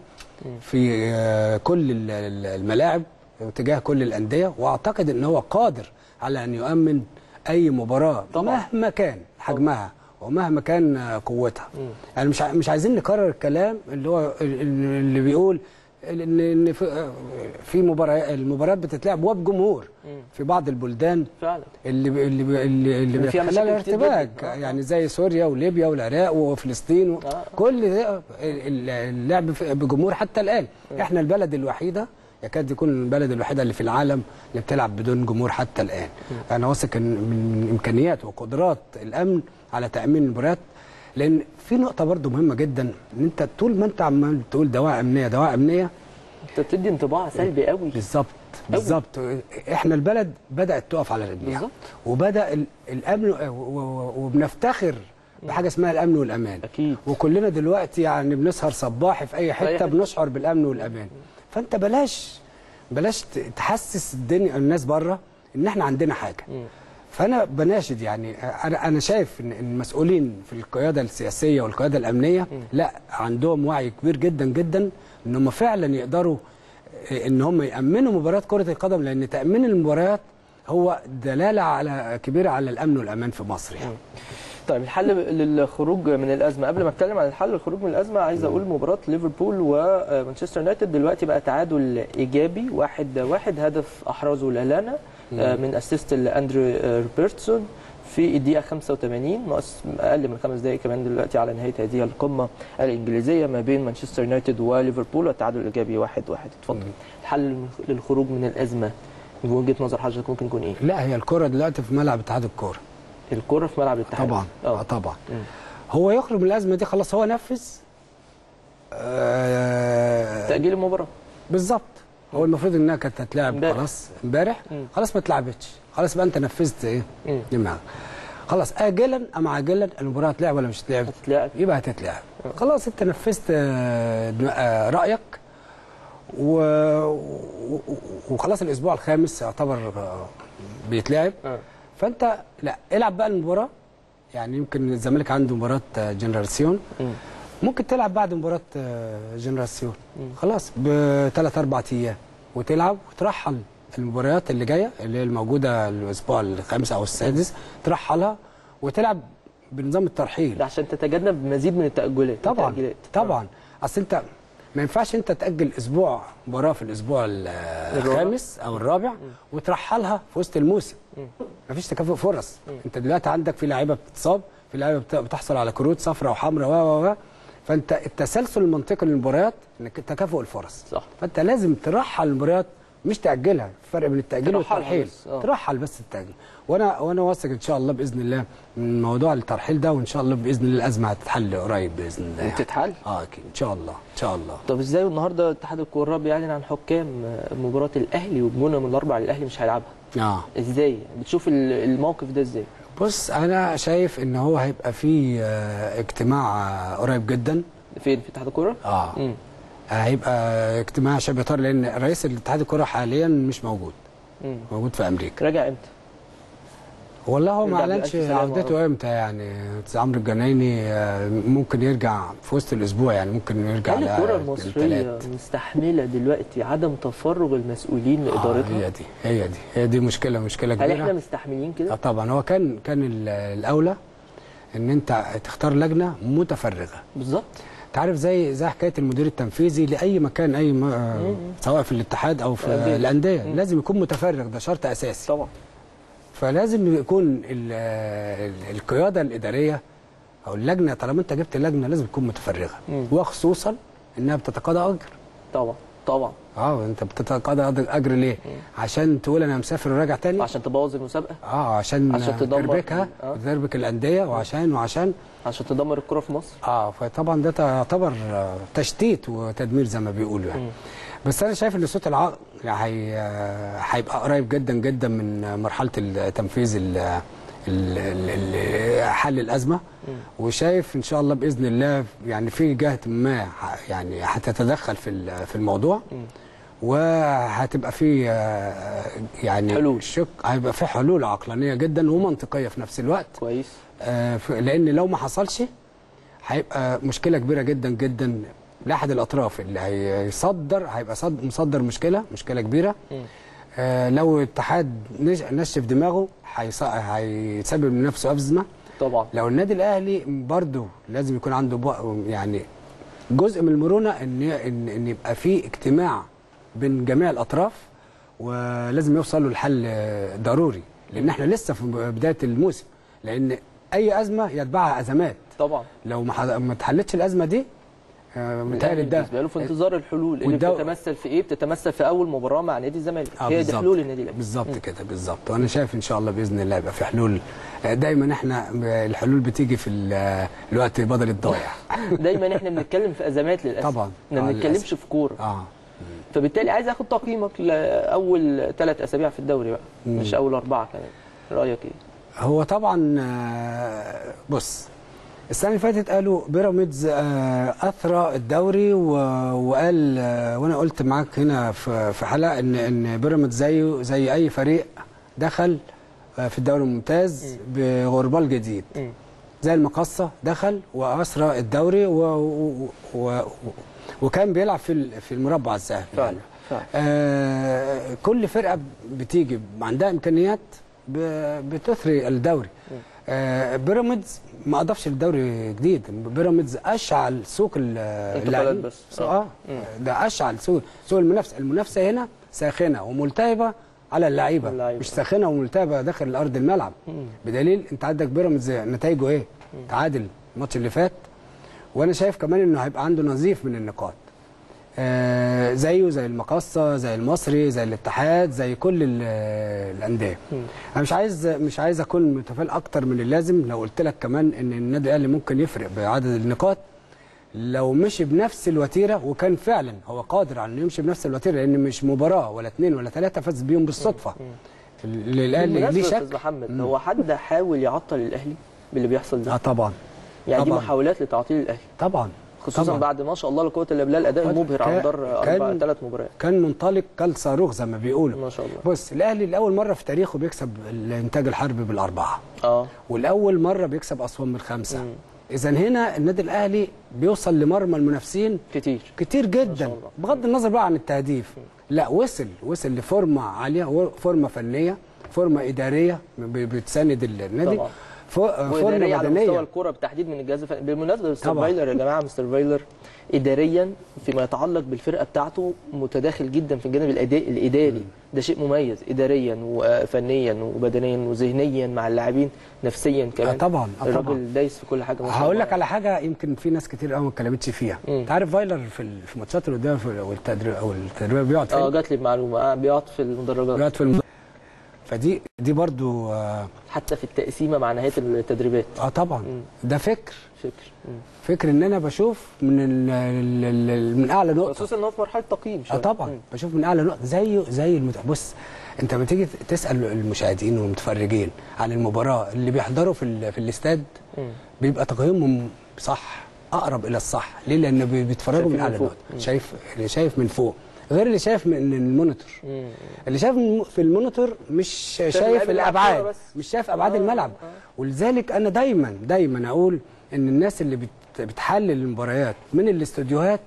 في كل الملاعب وتجاه كل الانديه، واعتقد ان هو قادر على ان يؤمن اي مباراه طبعا. مهما كان حجمها ومهما كان قوتها. م. يعني مش مش عايزين نكرر الكلام اللي هو اللي بيقول ان ان في مباريات المباريات بتتلعب وبجمهور في بعض البلدان فعلا اللي اللي اللي, اللي بيخليها ارتباك، يعني زي سوريا وليبيا والعراق وفلسطين و... آه. كل ده اللعب بجمهور حتى الان. م. احنا البلد الوحيده يكاد يكون البلد الوحيده اللي في العالم اللي بتلعب بدون جمهور حتى الان. م. انا واثق من امكانيات وقدرات الامن على تامين المباريات، لان في نقطه برضو مهمه جدا، ان انت طول ما انت عمال تقول دواعي امنيه دواعي امنيه انت بتدي انطباع سلبي قوي. بالظبط بالظبط. احنا البلد بدات تقف على رجليها بالظبط، وبدا الامن وبنفتخر بحاجه اسمها الامن والامان. اكيد. وكلنا دلوقتي يعني بنسهر صباحي في اي حته بنشعر بالامن والامان. فانت بلاش بلاش تحسس الدنيا الناس بره ان احنا عندنا حاجه. م. فانا بناشد، يعني انا انا شايف ان المسؤولين في القياده السياسيه والقياده الامنيه م. لا عندهم وعي كبير جدا جدا ان هم فعلا يقدروا ان هم يامنوا مباريات كره القدم، لان تامين المباريات هو دلاله على كبيره على الامن والامان في مصر يعني. م. طيب الحل للخروج من الازمه، قبل ما اتكلم عن الحل للخروج من الازمه عايز اقول مباراه ليفربول ومانشستر يونايتد دلوقتي بقى تعادل ايجابي واحد واحد، هدف احرزه لالانا من اسيست لاندرو روبرتسون في الدقيقه خمسة وثمانين، ناقص اقل من خمس دقائق كمان دلوقتي على نهايه هذه القمه الانجليزيه ما بين مانشستر يونايتد وليفربول، والتعادل الايجابي واحد واحد. اتفضل. الحل للخروج من الازمه من وجهه نظر حضرتك ممكن يكون ايه؟ لا، هي الكره دلوقتي في ملعب اتحاد الكوره. الكره في ملعب الاتحاد طبعا. اه طبعا. مم. هو يخرج من الازمه دي خلاص، هو نفذ آه تاجيل المباراه بالظبط. هو المفروض انها كانت هتلعب خلاص امبارح، خلاص ما اتلعبتش، خلاص بقى انت نفذت ايه دماغك. خلاص اجلا ام عاجلا المباراه هتلعب ولا مش هتلعب؟ هتتلعب، يبقى هتتلعب. خلاص انت نفذت آه رايك و... وخلاص الاسبوع الخامس يعتبر بيتلعب. أه. فانت لا العب بقى المباراه، يعني يمكن الزمالك عنده مباراه جنراسيون، ممكن تلعب بعد مباراه جنراسيون خلاص بثلاث اربع ايام وتلعب وترحل المباريات اللي جايه اللي هي الموجوده الاسبوع الخامس او السادس، ترحلها وتلعب بنظام الترحيل ده عشان تتجنب مزيد من التاجلات. طبعا التأجيلات. طبعا اصل انت ما ينفعش انت تاجل اسبوع مباراه في الاسبوع الخامس او الرابع وترحلها في وسط الموسم. ما فيش تكافؤ فرص. مم. انت دلوقتي عندك في لعيبه بتتصاب، في لعيبه بتحصل على كروت صفراء وحمراء و و فانت التسلسل المنطقي للمباريات انك تكافؤ الفرص. صح. فانت لازم ترحل المباريات مش تاجلها، الفرق بين التاجيل والترحيل بس. ترحل بس التاجيل. وانا وانا واثق ان شاء الله باذن الله من موضوع الترحيل ده، وان شاء الله باذن الله الازمه هتتحل قريب باذن الله. يعني. تتحل؟ اه اكيد ان شاء الله ان شاء الله. طب ازاي النهارده اتحاد الكوره بيعلن عن حكام مباراه الاهلي وجمهورنا من الاربع الاهلي مش هيلعبها؟ اه ازاي بتشوف الموقف ده ازاي؟ بص انا شايف ان هو هيبقى فيه اجتماع قريب جدا. فين في اتحاد الكوره؟ اه مم. هيبقى اجتماع شبه طار، لان رئيس الاتحاد الكوره حاليا مش موجود. مم. موجود في امريكا. راجع امتى؟ والله هو ما اعلنش عودته امتى، يعني عمرو الجنايني ممكن يرجع في وسط الاسبوع، يعني ممكن يرجع. هل الكره المصريه مستحمله دلوقتي عدم تفرغ المسؤولين لادارتها؟ آه هي دي هي دي هي دي مشكله مشكله كبيره. هل احنا مستحملين كده؟ آه طبعا. هو كان كان الاولى ان انت تختار لجنه متفرغه. بالظبط. انت عارف زي زي حكايه المدير التنفيذي لاي مكان، اي م... سواء في الاتحاد او في الانديه، لازم يكون متفرغ، ده شرط اساسي طبعا. فلازم يكون القياده الاداريه او اللجنه، طالما انت جبت لجنه لازم تكون متفرغه، وخصوصا انها بتتقاضى اجر. طبعا طبعا. اه انت بتتقاضى اجر ليه؟ مم. عشان تقول انا مسافر وراجع تاني؟ عشان تبوظ المسابقه؟ اه عشان عشان تربكها آه. وتربك الانديه، وعشان وعشان عشان تدمر الكره في مصر. اه فطبعا ده تعتبر تشتيت وتدمير زي ما بيقولوا يعني. مم. بس انا شايف ان صوت العقل يعني هيبقى قريب جدا جدا من مرحله التنفيذ حل الازمه. م. وشايف ان شاء الله باذن الله يعني في جهه ما يعني هتتدخل في في الموضوع. م. وهتبقى في يعني حلول. شك هيبقى في حلول عقلانيه جدا ومنطقيه في نفس الوقت. كويس. آه لان لو ما حصلش هيبقى مشكله كبيره جدا جدا لاحد الاطراف اللي هيصدر، هيبقى صد مصدر مشكله مشكله كبيره. آه لو الاتحاد نشف دماغه هيسبب لنفسه ازمه. طبعا. لو النادي الاهلي برضه لازم يكون عنده يعني جزء من المرونه ان ان, إن يبقى في اجتماع بين جميع الاطراف، ولازم يوصلوا لحل ضروري، لان احنا لسه في بدايه الموسم، لان اي ازمه يتبعها ازمات. طبعا. لو ما اتحلتش الازمه دي متهيألي ده بالنسبه له في انتظار الحلول اللي والدو... بتتمثل في ايه؟ بتتمثل في اول مباراه مع نادي الزمالك. آه هي دي حلول النادي الاهلي. بالظبط كده بالظبط. وانا شايف ان شاء الله باذن الله يبقى في حلول. دايما احنا الحلول بتيجي في الوقت بدل الضايع. دايما احنا بنتكلم في ازمات للاسف. طبعا. ما بنتكلمش في كوره. اه فبالتالي عايز اخد تقييمك لاول ثلاث اسابيع في الدوري بقى، مم. مش اول اربعه كمان. رايك ايه؟ هو طبعا بص، السنه اللي فاتت قالوا بيراميدز اثرى الدوري، وقال وانا قلت معاك هنا في حلقه ان ان بيراميدز زيه زي اي فريق دخل في الدوري الممتاز بغربال جديد، زي المقصه دخل واثرى الدوري و و و وكان بيلعب في في المربع الذهبي. فعلا. آه كل فرقه بتيجي عندها امكانيات بتثري الدوري. آه بيراميدز ما اضافش للدوري جديد. بيراميدز اشعل سوق اللاعبين بس اه ده اشعل سوق سوق المنافسه. المنافسه هنا ساخنه وملتهبه على اللعيبه، مش ساخنه وملتهبه داخل ارض الملعب. مم. بدليل انت عندك بيراميدز نتائجه ايه؟ مم. تعادل الماتش اللي فات، وانا شايف كمان انه هيبقى عنده نظيف من النقاط. آه زيه زي المقاصه، زي المصري، زي الاتحاد، زي كل الانديه. انا مش عايز مش عايز اكون متفائل اكتر من اللازم. لو قلت لك كمان ان النادي الاهلي ممكن يفرق بعدد النقاط لو مشي بنفس الوتيره، وكان فعلا هو قادر على انه يمشي بنفس الوتيره، لان مش مباراه ولا اثنين ولا ثلاثه فاز بيهم بالصدفه. الاهلي ليه شك محمد مم. هو حد حاول يعطل الاهلي باللي بيحصل ده؟ اه طبعا يعني طبعًا. دي محاولات لتعطيل الاهلي طبعا، خصوصا طبعًا. بعد ما شاء الله لا قوه الا بالله الاداء المبهر على مدار اربع ثلاث مباريات كان منطلق كالصاروخ زي ما بيقولوا ما شاء الله. بص الاهلي لاول مره في تاريخه بيكسب الانتاج الحربي بالاربعه اه والاول مره بيكسب اسوان بالخمسه. اذا هنا النادي الاهلي بيوصل لمرمى المنافسين كتير كتير جدا، بغض النظر بقى عن التهديف. لا وصل وصل لفورمه عاليه، فورمه فنيه، فورمه اداريه بتساند النادي، فورمه بدنيه على مستوى الكره بالتحديد من الجهاز الفني. بالمناسبه مستر فايلر يا جماعه، مستر فايلر اداريا فيما يتعلق بالفرقه بتاعته متداخل جدا في الجانب الاداري. ده شيء مميز اداريا وفنيا وبدنيا وذهنيا مع اللاعبين، نفسيا كمان. آه طبعا آه الراجل دايس في كل حاجه. هقول لك على حاجه يمكن في ناس كتير قوي ما اتكلمتش فيها. انت عارف فايلر في في الماتشات اللي قدام والتدريب او التدريب بيقعد فين؟ اه جات لي معلومه، بيقعد في المدرجات. بيقعد في المدرجات. فدي دي برضو آه حتى في التقسيمه مع نهايه التدريبات. اه طبعا مم. ده فكر فكر مم. فكر ان انا بشوف من ال ال ال من اعلى نقطه، خصوصا ان هو في مرحله تقييم اه طبعا مم. بشوف من اعلى نقطه زيه زي المت... بص انت لما تيجي تسال المشاهدين والمتفرجين عن المباراه اللي بيحضروا في ال... في الاستاد مم. بيبقى تقييمهم صح، اقرب الى الصح. ليه؟ لان بيتفرجوا من اعلى نقطه، شايف اللي شايف من فوق غير اللي شايف من المونيتور. مم. اللي شايف في المونيتور مش شايف, شايف الابعاد، مش شايف ابعاد آه الملعب. آه. ولذلك انا دايما دايما اقول ان الناس اللي بت بتحلل المباريات من الاستوديوهات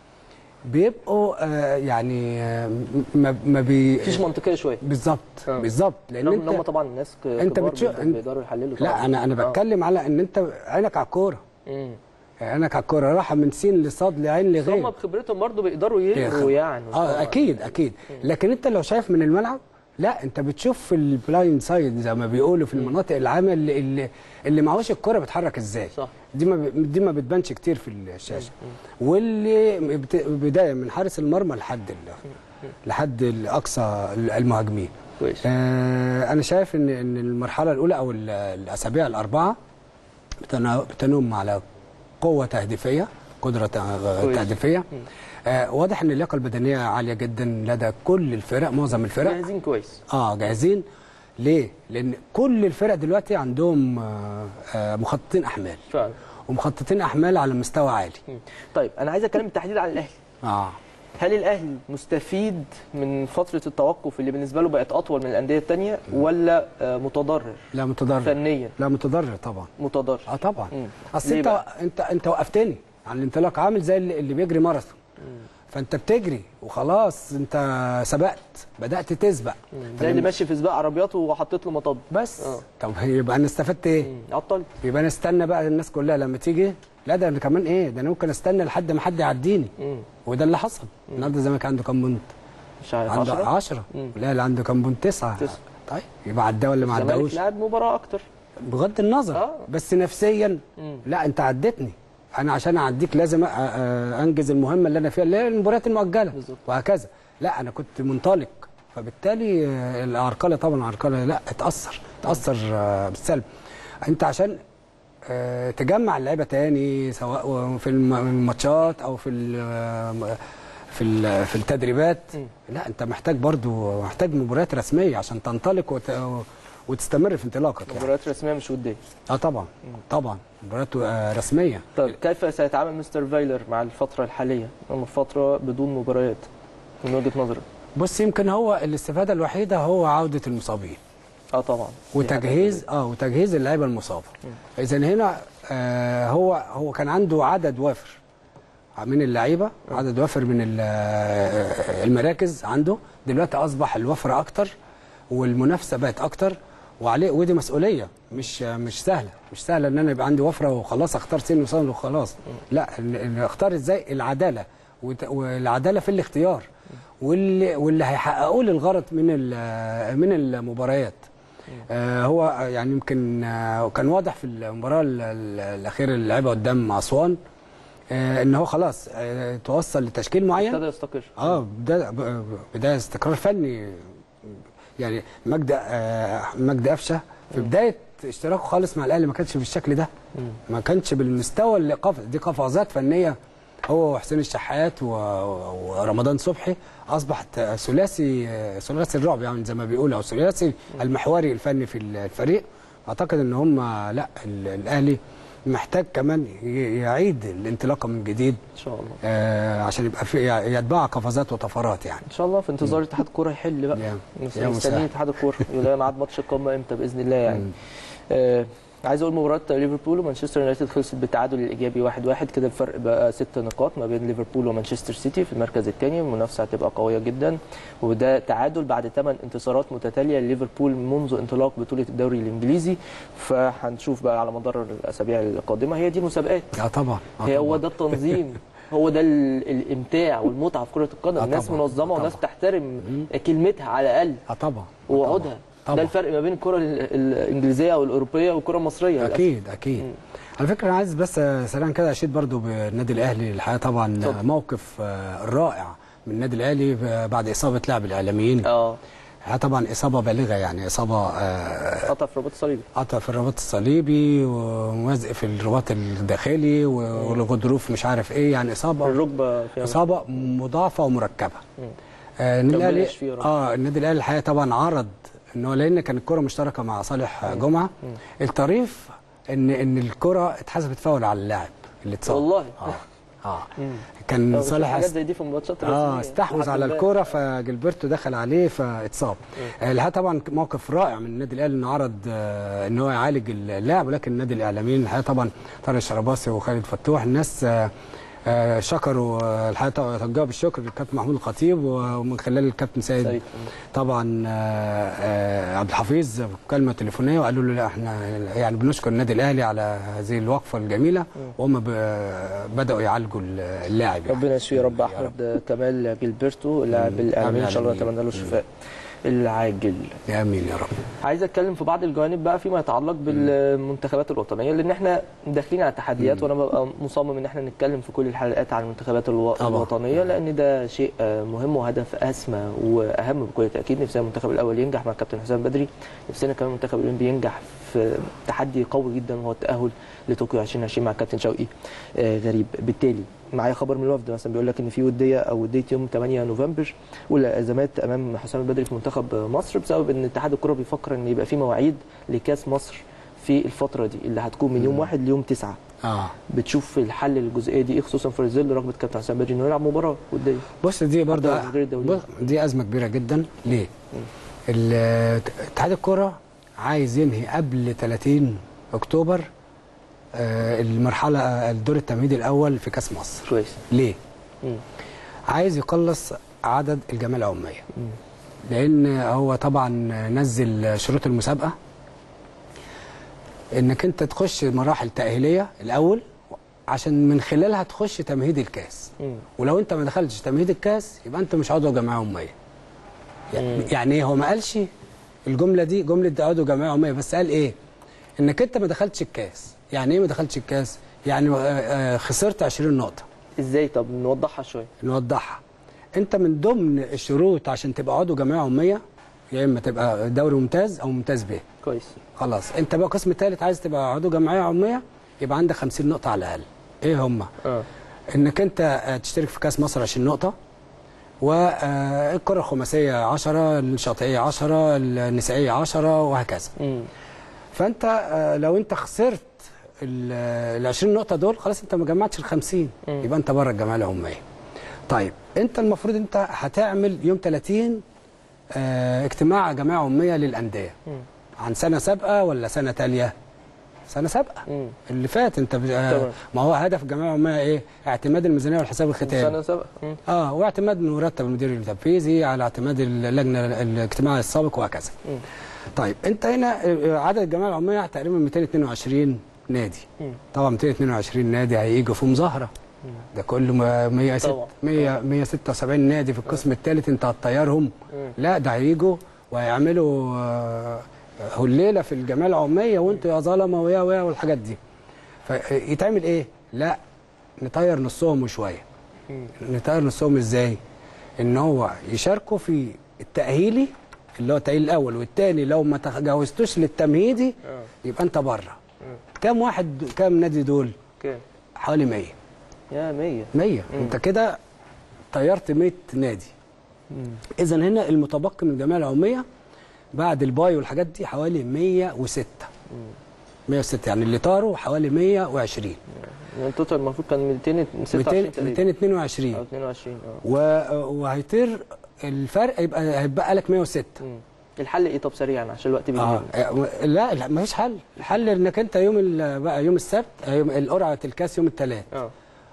بيبقوا آه يعني آه ما ما بي مفيش منطقيه شويه. بالظبط آه. بالظبط، لان انت هم طبعا الناس انت بتشوف بيقدروا يحللوا. لا انا انا بتكلم على ان انت عينك على الكوره. عينك على الكوره راحه من سين لصاد لعين لغير. هم بخبرتهم برضه بيقدروا يقروا يعني. اه اكيد اكيد. لكن انت لو شايف من الملعب لا، انت بتشوف في البلايند سايد زي ما بيقولوا في المناطق العامه اللي اللي, اللي معهوش الكوره بتتحرك ازاي. صح. دي ما دي ما بتبانش كتير في الشاشه. واللي بدايه من حارس المرمى لحد لحد اقصى المهاجمين. كويس. آه انا شايف ان ان المرحله الاولى او الاسابيع الاربعه بتنم على قوه تهديفيه، قدره تهديفيه. آه واضح ان اللياقه البدنيه عاليه جدا لدى كل الفرق، معظم الفرق جاهزين كويس. اه جاهزين. ليه؟ لان كل الفرق دلوقتي عندهم آه آه مخططين احمال فعلا، ومخططين احمال على مستوى عالي. م. طيب انا عايز اتكلم بالتحديد عن الاهلي. اه هل الاهلي مستفيد من فتره التوقف اللي بالنسبه له بقت اطول من الانديه الثانيه ولا آه متضرر؟ لا متضرر فنيا. لا متضرر طبعا. متضرر اه طبعا. اصل انت بقى؟ انت انت وقفتني عن الانطلاق، عامل زي اللي, اللي بيجري ماراثون. فانت بتجري وخلاص، انت سبقت، بدات تسبق زي اللي ماشي في سباق عربياته وحطيت له مطب بس. أوه. طب يبقى انا استفدت ايه؟ عطلت. يبقى انا استنى بقى الناس كلها لما تيجي. لا ده انا كمان ايه، ده انا ممكن استنى لحد ما حد يعديني. مم. وده اللي حصل. النهارده الزمالك عنده كام بونت؟ مش عارف. عنده عشرة. لا اللي عنده كام بونت؟ تسعة. تسعة. طيب يبقى عداه ولا ما عداهوش؟ الزمالك لعب مباراه اكتر بغض النظر. آه. بس نفسيا مم. لا انت عدتني، انا عشان اعديك لازم انجز المهمه اللي انا فيها اللي هي المباريات المؤجله بالزبط. وهكذا. لا انا كنت منطلق، فبالتالي العرقله طبعا العرقله لا اتاثر اتاثر بالسلب. انت عشان تجمع اللعيبه تاني سواء في الماتشات او في في في التدريبات م. لا انت محتاج برضو محتاج مباريات رسميه عشان تنطلق وت... وتستمر في انطلاقك. مباريات يعني. رسميه مش وديه. اه طبعا م. طبعا مباريات رسميه. طيب كيف سيتعامل مستر فايلر مع الفتره الحاليه، اما فتره بدون مباريات من وجهه نظرك؟ بص يمكن هو الاستفاده الوحيده هو عوده المصابين. اه طبعا. وتجهيز اه وتجهيز اللعيبه المصابه. اذا هنا آه هو هو كان عنده عدد وافر من اللعيبه، عدد وافر من المراكز عنده. دلوقتي اصبح الوفره اكتر والمنافسه بقت اكتر، وعليه، ودي مسؤوليه مش مش سهله، مش سهله ان انا يبقى عندي وفره وخلاص اختار سن وسن وخلاص. لا، اختار ازاي؟ العداله، والعداله في الاختيار، واللي واللي هيحققوا لي الغرض من من المباريات. آه هو يعني يمكن آه كان واضح في المباراه الاخيره اللي لعبها قدام اسوان آه ان هو خلاص آه توصل لتشكيل معين، ابتدى يستقر. اه بدايه بدايه استقرار فني. يعني مجدي آه مجدي قفشه في بدايه اشتراكه خالص مع الاهلي ما كانش بالشكل ده، ما كانش بالمستوى اللي قفز دي قفزات فنيه. هو وحسين الشحات ورمضان صبحي اصبحت ثلاثي ثلاثي الرعب يعني زي ما بيقولوا، او ثلاثي المحوري الفني في الفريق. اعتقد ان هم لا الاهلي محتاج كمان يعيد الانطلاقه من جديد ان شاء الله آه عشان يبقى في يتبع قفزات وطفرات يعني ان شاء الله. في انتظار اتحاد الكوره يحل بقى، مستنيين اتحاد الكوره يلاقي ميعاد ماتش القمه امتى باذن الله يعني. آه عايز اقول مباراه ليفربول ومانشستر يونايتد خلصت بالتعادل الايجابي واحد واحد كده، الفرق بقى ست نقاط ما بين ليفربول ومانشستر سيتي في المركز الثاني. المنافسه هتبقى قويه جدا، وده تعادل بعد ثمان انتصارات متتاليه لليفربول منذ انطلاق بطوله الدوري الانجليزي. فهنشوف بقى على مدار الاسابيع القادمه، هي دي مسابقات. اه طبعا آه هي هو ده التنظيم هو ده الامتاع والمتعه في كره القدم. آه ناس منظمه وناس تحترم كلمتها على الاقل اه طبعا ووعودها. ده الفرق ما بين الكره الانجليزيه او الاوروبيه والكره المصريه. اكيد للأسف. اكيد م. على فكره انا عايز بس سريعا كده اشيد برضو بالنادي الاهلي. الحقيقه طبعا طب. موقف رائع من النادي الاهلي بعد اصابه لاعب الاعلاميين. اه طبعا اصابه بالغه يعني، اصابه قطع في الرباط الصليبي قطع في الرباط الصليبي ومزق في الرباط الداخلي والغضروف مش عارف ايه، يعني اصابه الركبه فيها اصابه مضاعفه ومركبه. آه النادي الاهلي اه النادي الاهلي الحقيقه طبعا عرض ان هو لان كان الكره مشتركه مع صالح جمعه. مم. الطريف ان ان الكره اتحسبت فاول على اللاعب اللي اتصاب والله. اه اه كان صالح حاجات زي دي في الماتشات اه استحوذ على الكره فجilberto دخل عليه فاتصاب. الحقيقه طبعا موقف رائع من النادي الاهلي انه عرض آه ان هو يعالج اللاعب، ولكن النادي الاعلاميين الحقيقه طبعا طارق الشرباصي وخالد فتوح الناس آه آه شكروا الحقيقه توجهوا بالشكر للكابتن محمود الخطيب ومن خلال الكابتن سيد, سيد. طبعا آه آه عبد الحفيظ مكالمه تليفونيه وقالوا له لا احنا يعني بنشكر النادي الاهلي على هذه الوقفه الجميله، وهم بداوا يعالجوا اللاعب. يعني ربنا يشفيه يا رب. احمد كمال جilberto اللاعب الاعلامي ان شاء الله نتمنى له الشفاء العاجل. امين يا رب. عايز اتكلم في بعض الجوانب بقى فيما يتعلق بالمنتخبات الوطنيه، لان احنا داخلين على تحديات، وانا ببقى مصمم ان احنا نتكلم في كل الحلقات عن المنتخبات الو... الوطنيه، لان ده شيء مهم وهدف اسمى واهم بكل تاكيد. نفسنا المنتخب الاول ينجح مع الكابتن حسام بدري، نفسنا كمان المنتخب الاولمبي ينجح في تحدي قوي جدا وهو التاهل لطوكيو ألفين وعشرين مع الكابتن شوقي غريب. بالتالي معايا خبر من الوفد مثلا بيقول لك ان في وديه او وديه يوم ثمانية نوفمبر والازمات امام حسام البدري في منتخب مصر بسبب ان اتحاد الكره بيفكر ان يبقى في مواعيد لكاس مصر في الفتره دي اللي هتكون من يوم واحد ليوم تسعة. اه بتشوف الحل للجزئيه دي ايه، خصوصا في ظل رغبه كابتن حسام البدري انه يلعب مباراه وديه؟ بص دي برضه دي ازمه كبيره جدا. ليه؟ اتحاد الكره عايز ينهي قبل ثلاثين اكتوبر آه المرحله الدور التمهيدي الاول في كاس مصر. كويس. ليه؟ مم. عايز يقلص عدد الجمعيه العموميه. لان هو طبعا نزل شروط المسابقه انك انت تخش مراحل تاهيليه الاول عشان من خلالها تخش تمهيد الكاس. مم. ولو انت ما دخلتش تمهيد الكاس يبقى انت مش عضو جمعيه عموميه. يعني, يعني ايه؟ هو ما قالش الجمله دي جمله عضو جمعيه عموميه، بس قال ايه؟ انك انت ما دخلتش الكاس. يعني ايه ما دخلتش الكاس؟ يعني خسرت عشرين نقطه. ازاي؟ طب نوضحها شويه. نوضحها. انت من ضمن الشروط عشان تبقى عضو جمعيه عموميه يا اما تبقى دوري ممتاز او ممتاز به. كويس. خلاص انت بقى قسم ثالث عايز تبقى عضو جمعيه عموميه يبقى عندك خمسين نقطه على الاقل. ايه هم؟ اه انك انت تشترك في كاس مصر عشرين نقطه، والكره الخماسيه عشرة، الشاطئيه عشرة، النسائيه عشرة، وهكذا. امم فانت لو انت خسرت ال عشرين نقطه دول خلاص انت ما جمعتش ال خمسين، يبقى انت بره الجمعيه العموميه. طيب انت المفروض انت هتعمل يوم ثلاثين اه اجتماع جمعيه عموميه للانديه عن سنه سابقه ولا سنه تاليه؟ سنه سابقه مم. اللي فات انت ب... آه ما هو هدف الجمعيه العموميه ايه؟ اعتماد الميزانيه والحساب الختامي سنه سابقه. اه واعتماد مرتب المدير التنفيذي على اعتماد اللجنه الاجتماعي السابق وهكذا. مم. طيب انت هنا عدد الجمعيه العموميه تقريبا مئتين واثنين وعشرين نادي. مم. طبعا مئتين واثنين وعشرين نادي هييجوا في مظاهره. مم. ده كله مية وستة وسبعين نادي في القسم الثالث انت هتطيرهم؟ لا ده هييجوا وهيعملوا هليله في الجمعيه العموميه وانتوا يا ظلمه ويا ويا والحاجات دي. فيتعمل ايه؟ لا نطير نصهم وشويه. نطير نصهم ازاي؟ ان هو يشاركوا في التاهيلي اللي هو التاهيل الاول والثاني، لو ما تجاوزتوش للتمهيدي يبقى انت بره. كام واحد كام نادي دول؟ كام؟ حوالي مية. يا مية مية. انت كده طيرت مية نادي. اذا هنا المتبقي من الجمعيه العموميه بعد الباي والحاجات دي حوالي مية وستة. مية وستة يعني اللي طاروا حوالي مية وعشرين. يعني التوتال المفروض كان مئتين وستة وعشرين مئتين واثنين وعشرين او اثنين وعشرين اه وهيطير الفرق يبقى هيبقى لك مية وستة. مم. الحل ايه طب سريعا عشان الوقت بيجي؟ اه لا لا ما فيش حل. الحل انك انت يوم بقى يوم السبت يوم القرعه الكاس يوم الثلاث اه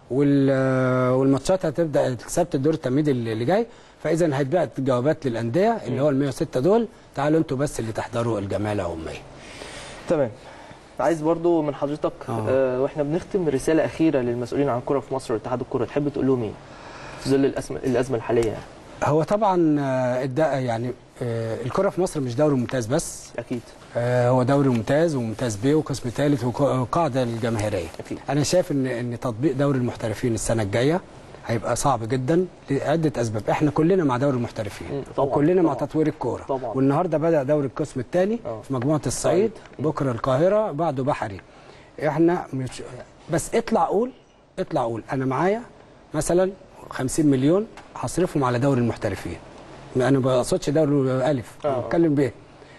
والماتشات هتبدا السبت الدور التمهيدي اللي جاي، فاذا هيتبعت جوابات للانديه اللي هو ال مية وستة دول تعالوا انتوا بس اللي تحضروا الجمعيه العموميه. تمام. عايز برضو من حضرتك آه. آه واحنا بنختم رساله اخيره للمسؤولين عن الكره في مصر واتحاد الكره، تحب تقول لهم ايه في ظل الازمه الازمه الحاليه يعني؟ هو طبعا يعني الكره في مصر مش دوري ممتاز بس، اكيد هو دوري ممتاز وممتاز بيه وقسم ثالث وقاعده الجماهيريه. أكيد. انا شايف ان ان تطبيق دوري المحترفين السنه الجايه هيبقى صعب جدا لعده اسباب. احنا كلنا مع دوري المحترفين وكلنا مع تطوير الكوره، والنهارده بدا دوري القسم الثاني في مجموعه الصعيد، بكره القاهره، بعده بحري. احنا مش بس اطلع قول اطلع قول انا معايا مثلا خمسين مليون هصرفهم على دوري المحترفين. انا ما بقصدش دوري الف، انا بتكلم بيه.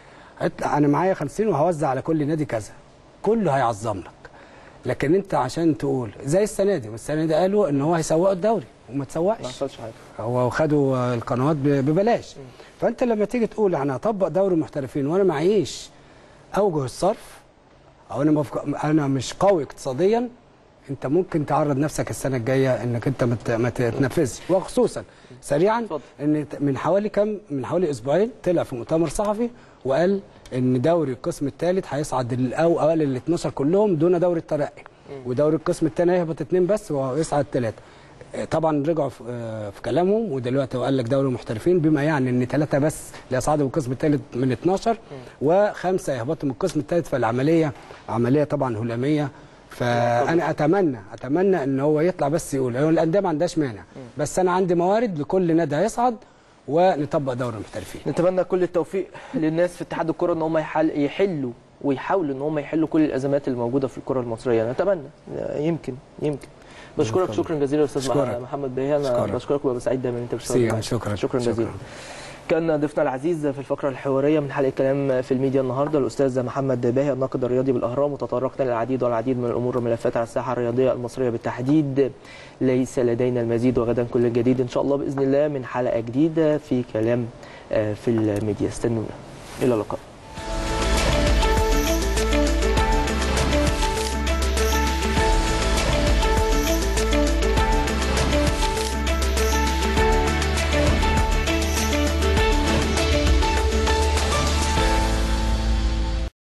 انا معايا خمسين وهوزع على كل نادي كذا، كله هيعظم لك. لكن انت عشان تقول زي السنه دي، والسنه دي قالوا ان هو هيسوقوا الدوري وما تسوقش، ما حصلش حاجه، هو خدوا القنوات ببلاش. م. فانت لما تيجي تقول انا هطبق دوري المحترفين وانا معيش اوجه الصرف او انا مفك... انا مش قوي اقتصاديا، انت ممكن تعرض نفسك السنه الجايه انك انت مت... ما تتنفذش. وخصوصا سريعا ان من حوالي كم من حوالي اسبوعين طلع في مؤتمر صحفي وقال ان دوري القسم الثالث هيصعد الاول اوائل ال اتناشر كلهم دون دوري الترقي، ودوري القسم الثاني هيهبط اثنين بس ويصعد ثلاثه. طبعا رجعوا في كلامهم ودلوقتي وقال لك دوري المحترفين، بما يعني ان ثلاثه بس اللي يصعدوا من القسم الثالث من اتناشر وخمسه يهبطوا من القسم الثالث. فالعمليه عمليه طبعا هلاميه. فانا اتمنى اتمنى ان هو يطلع بس يقول الانديه ما عندهاش مانع، بس انا عندي موارد لكل نادي هيصعد ونطبق دوري المحترفين. نتمنى كل التوفيق للناس في اتحاد الكره ان هم يحلوا ويحاولوا ان هم يحلوا كل الازمات الموجوده في الكره المصريه. نتمنى يمكن يمكن بشكرك شكرا جزيلا استاذ محمد باهي. انا بشكرك وببقى سعيد دايما انت بتشتغل. شكرا شكرا جزيلا. كان ضيفنا العزيز في الفقره الحواريه من حلقه كلام في الميديا النهارده الاستاذ محمد باهي الناقد الرياضي بالاهرام، وتطرقنا للعديد والعديد من الامور والملفات على الساحه الرياضيه المصريه بالتحديد. ليس لدينا المزيد وغدا كل الجديد ان شاء الله باذن الله من حلقه جديده في كلام في الميديا. استنونا، الى اللقاء.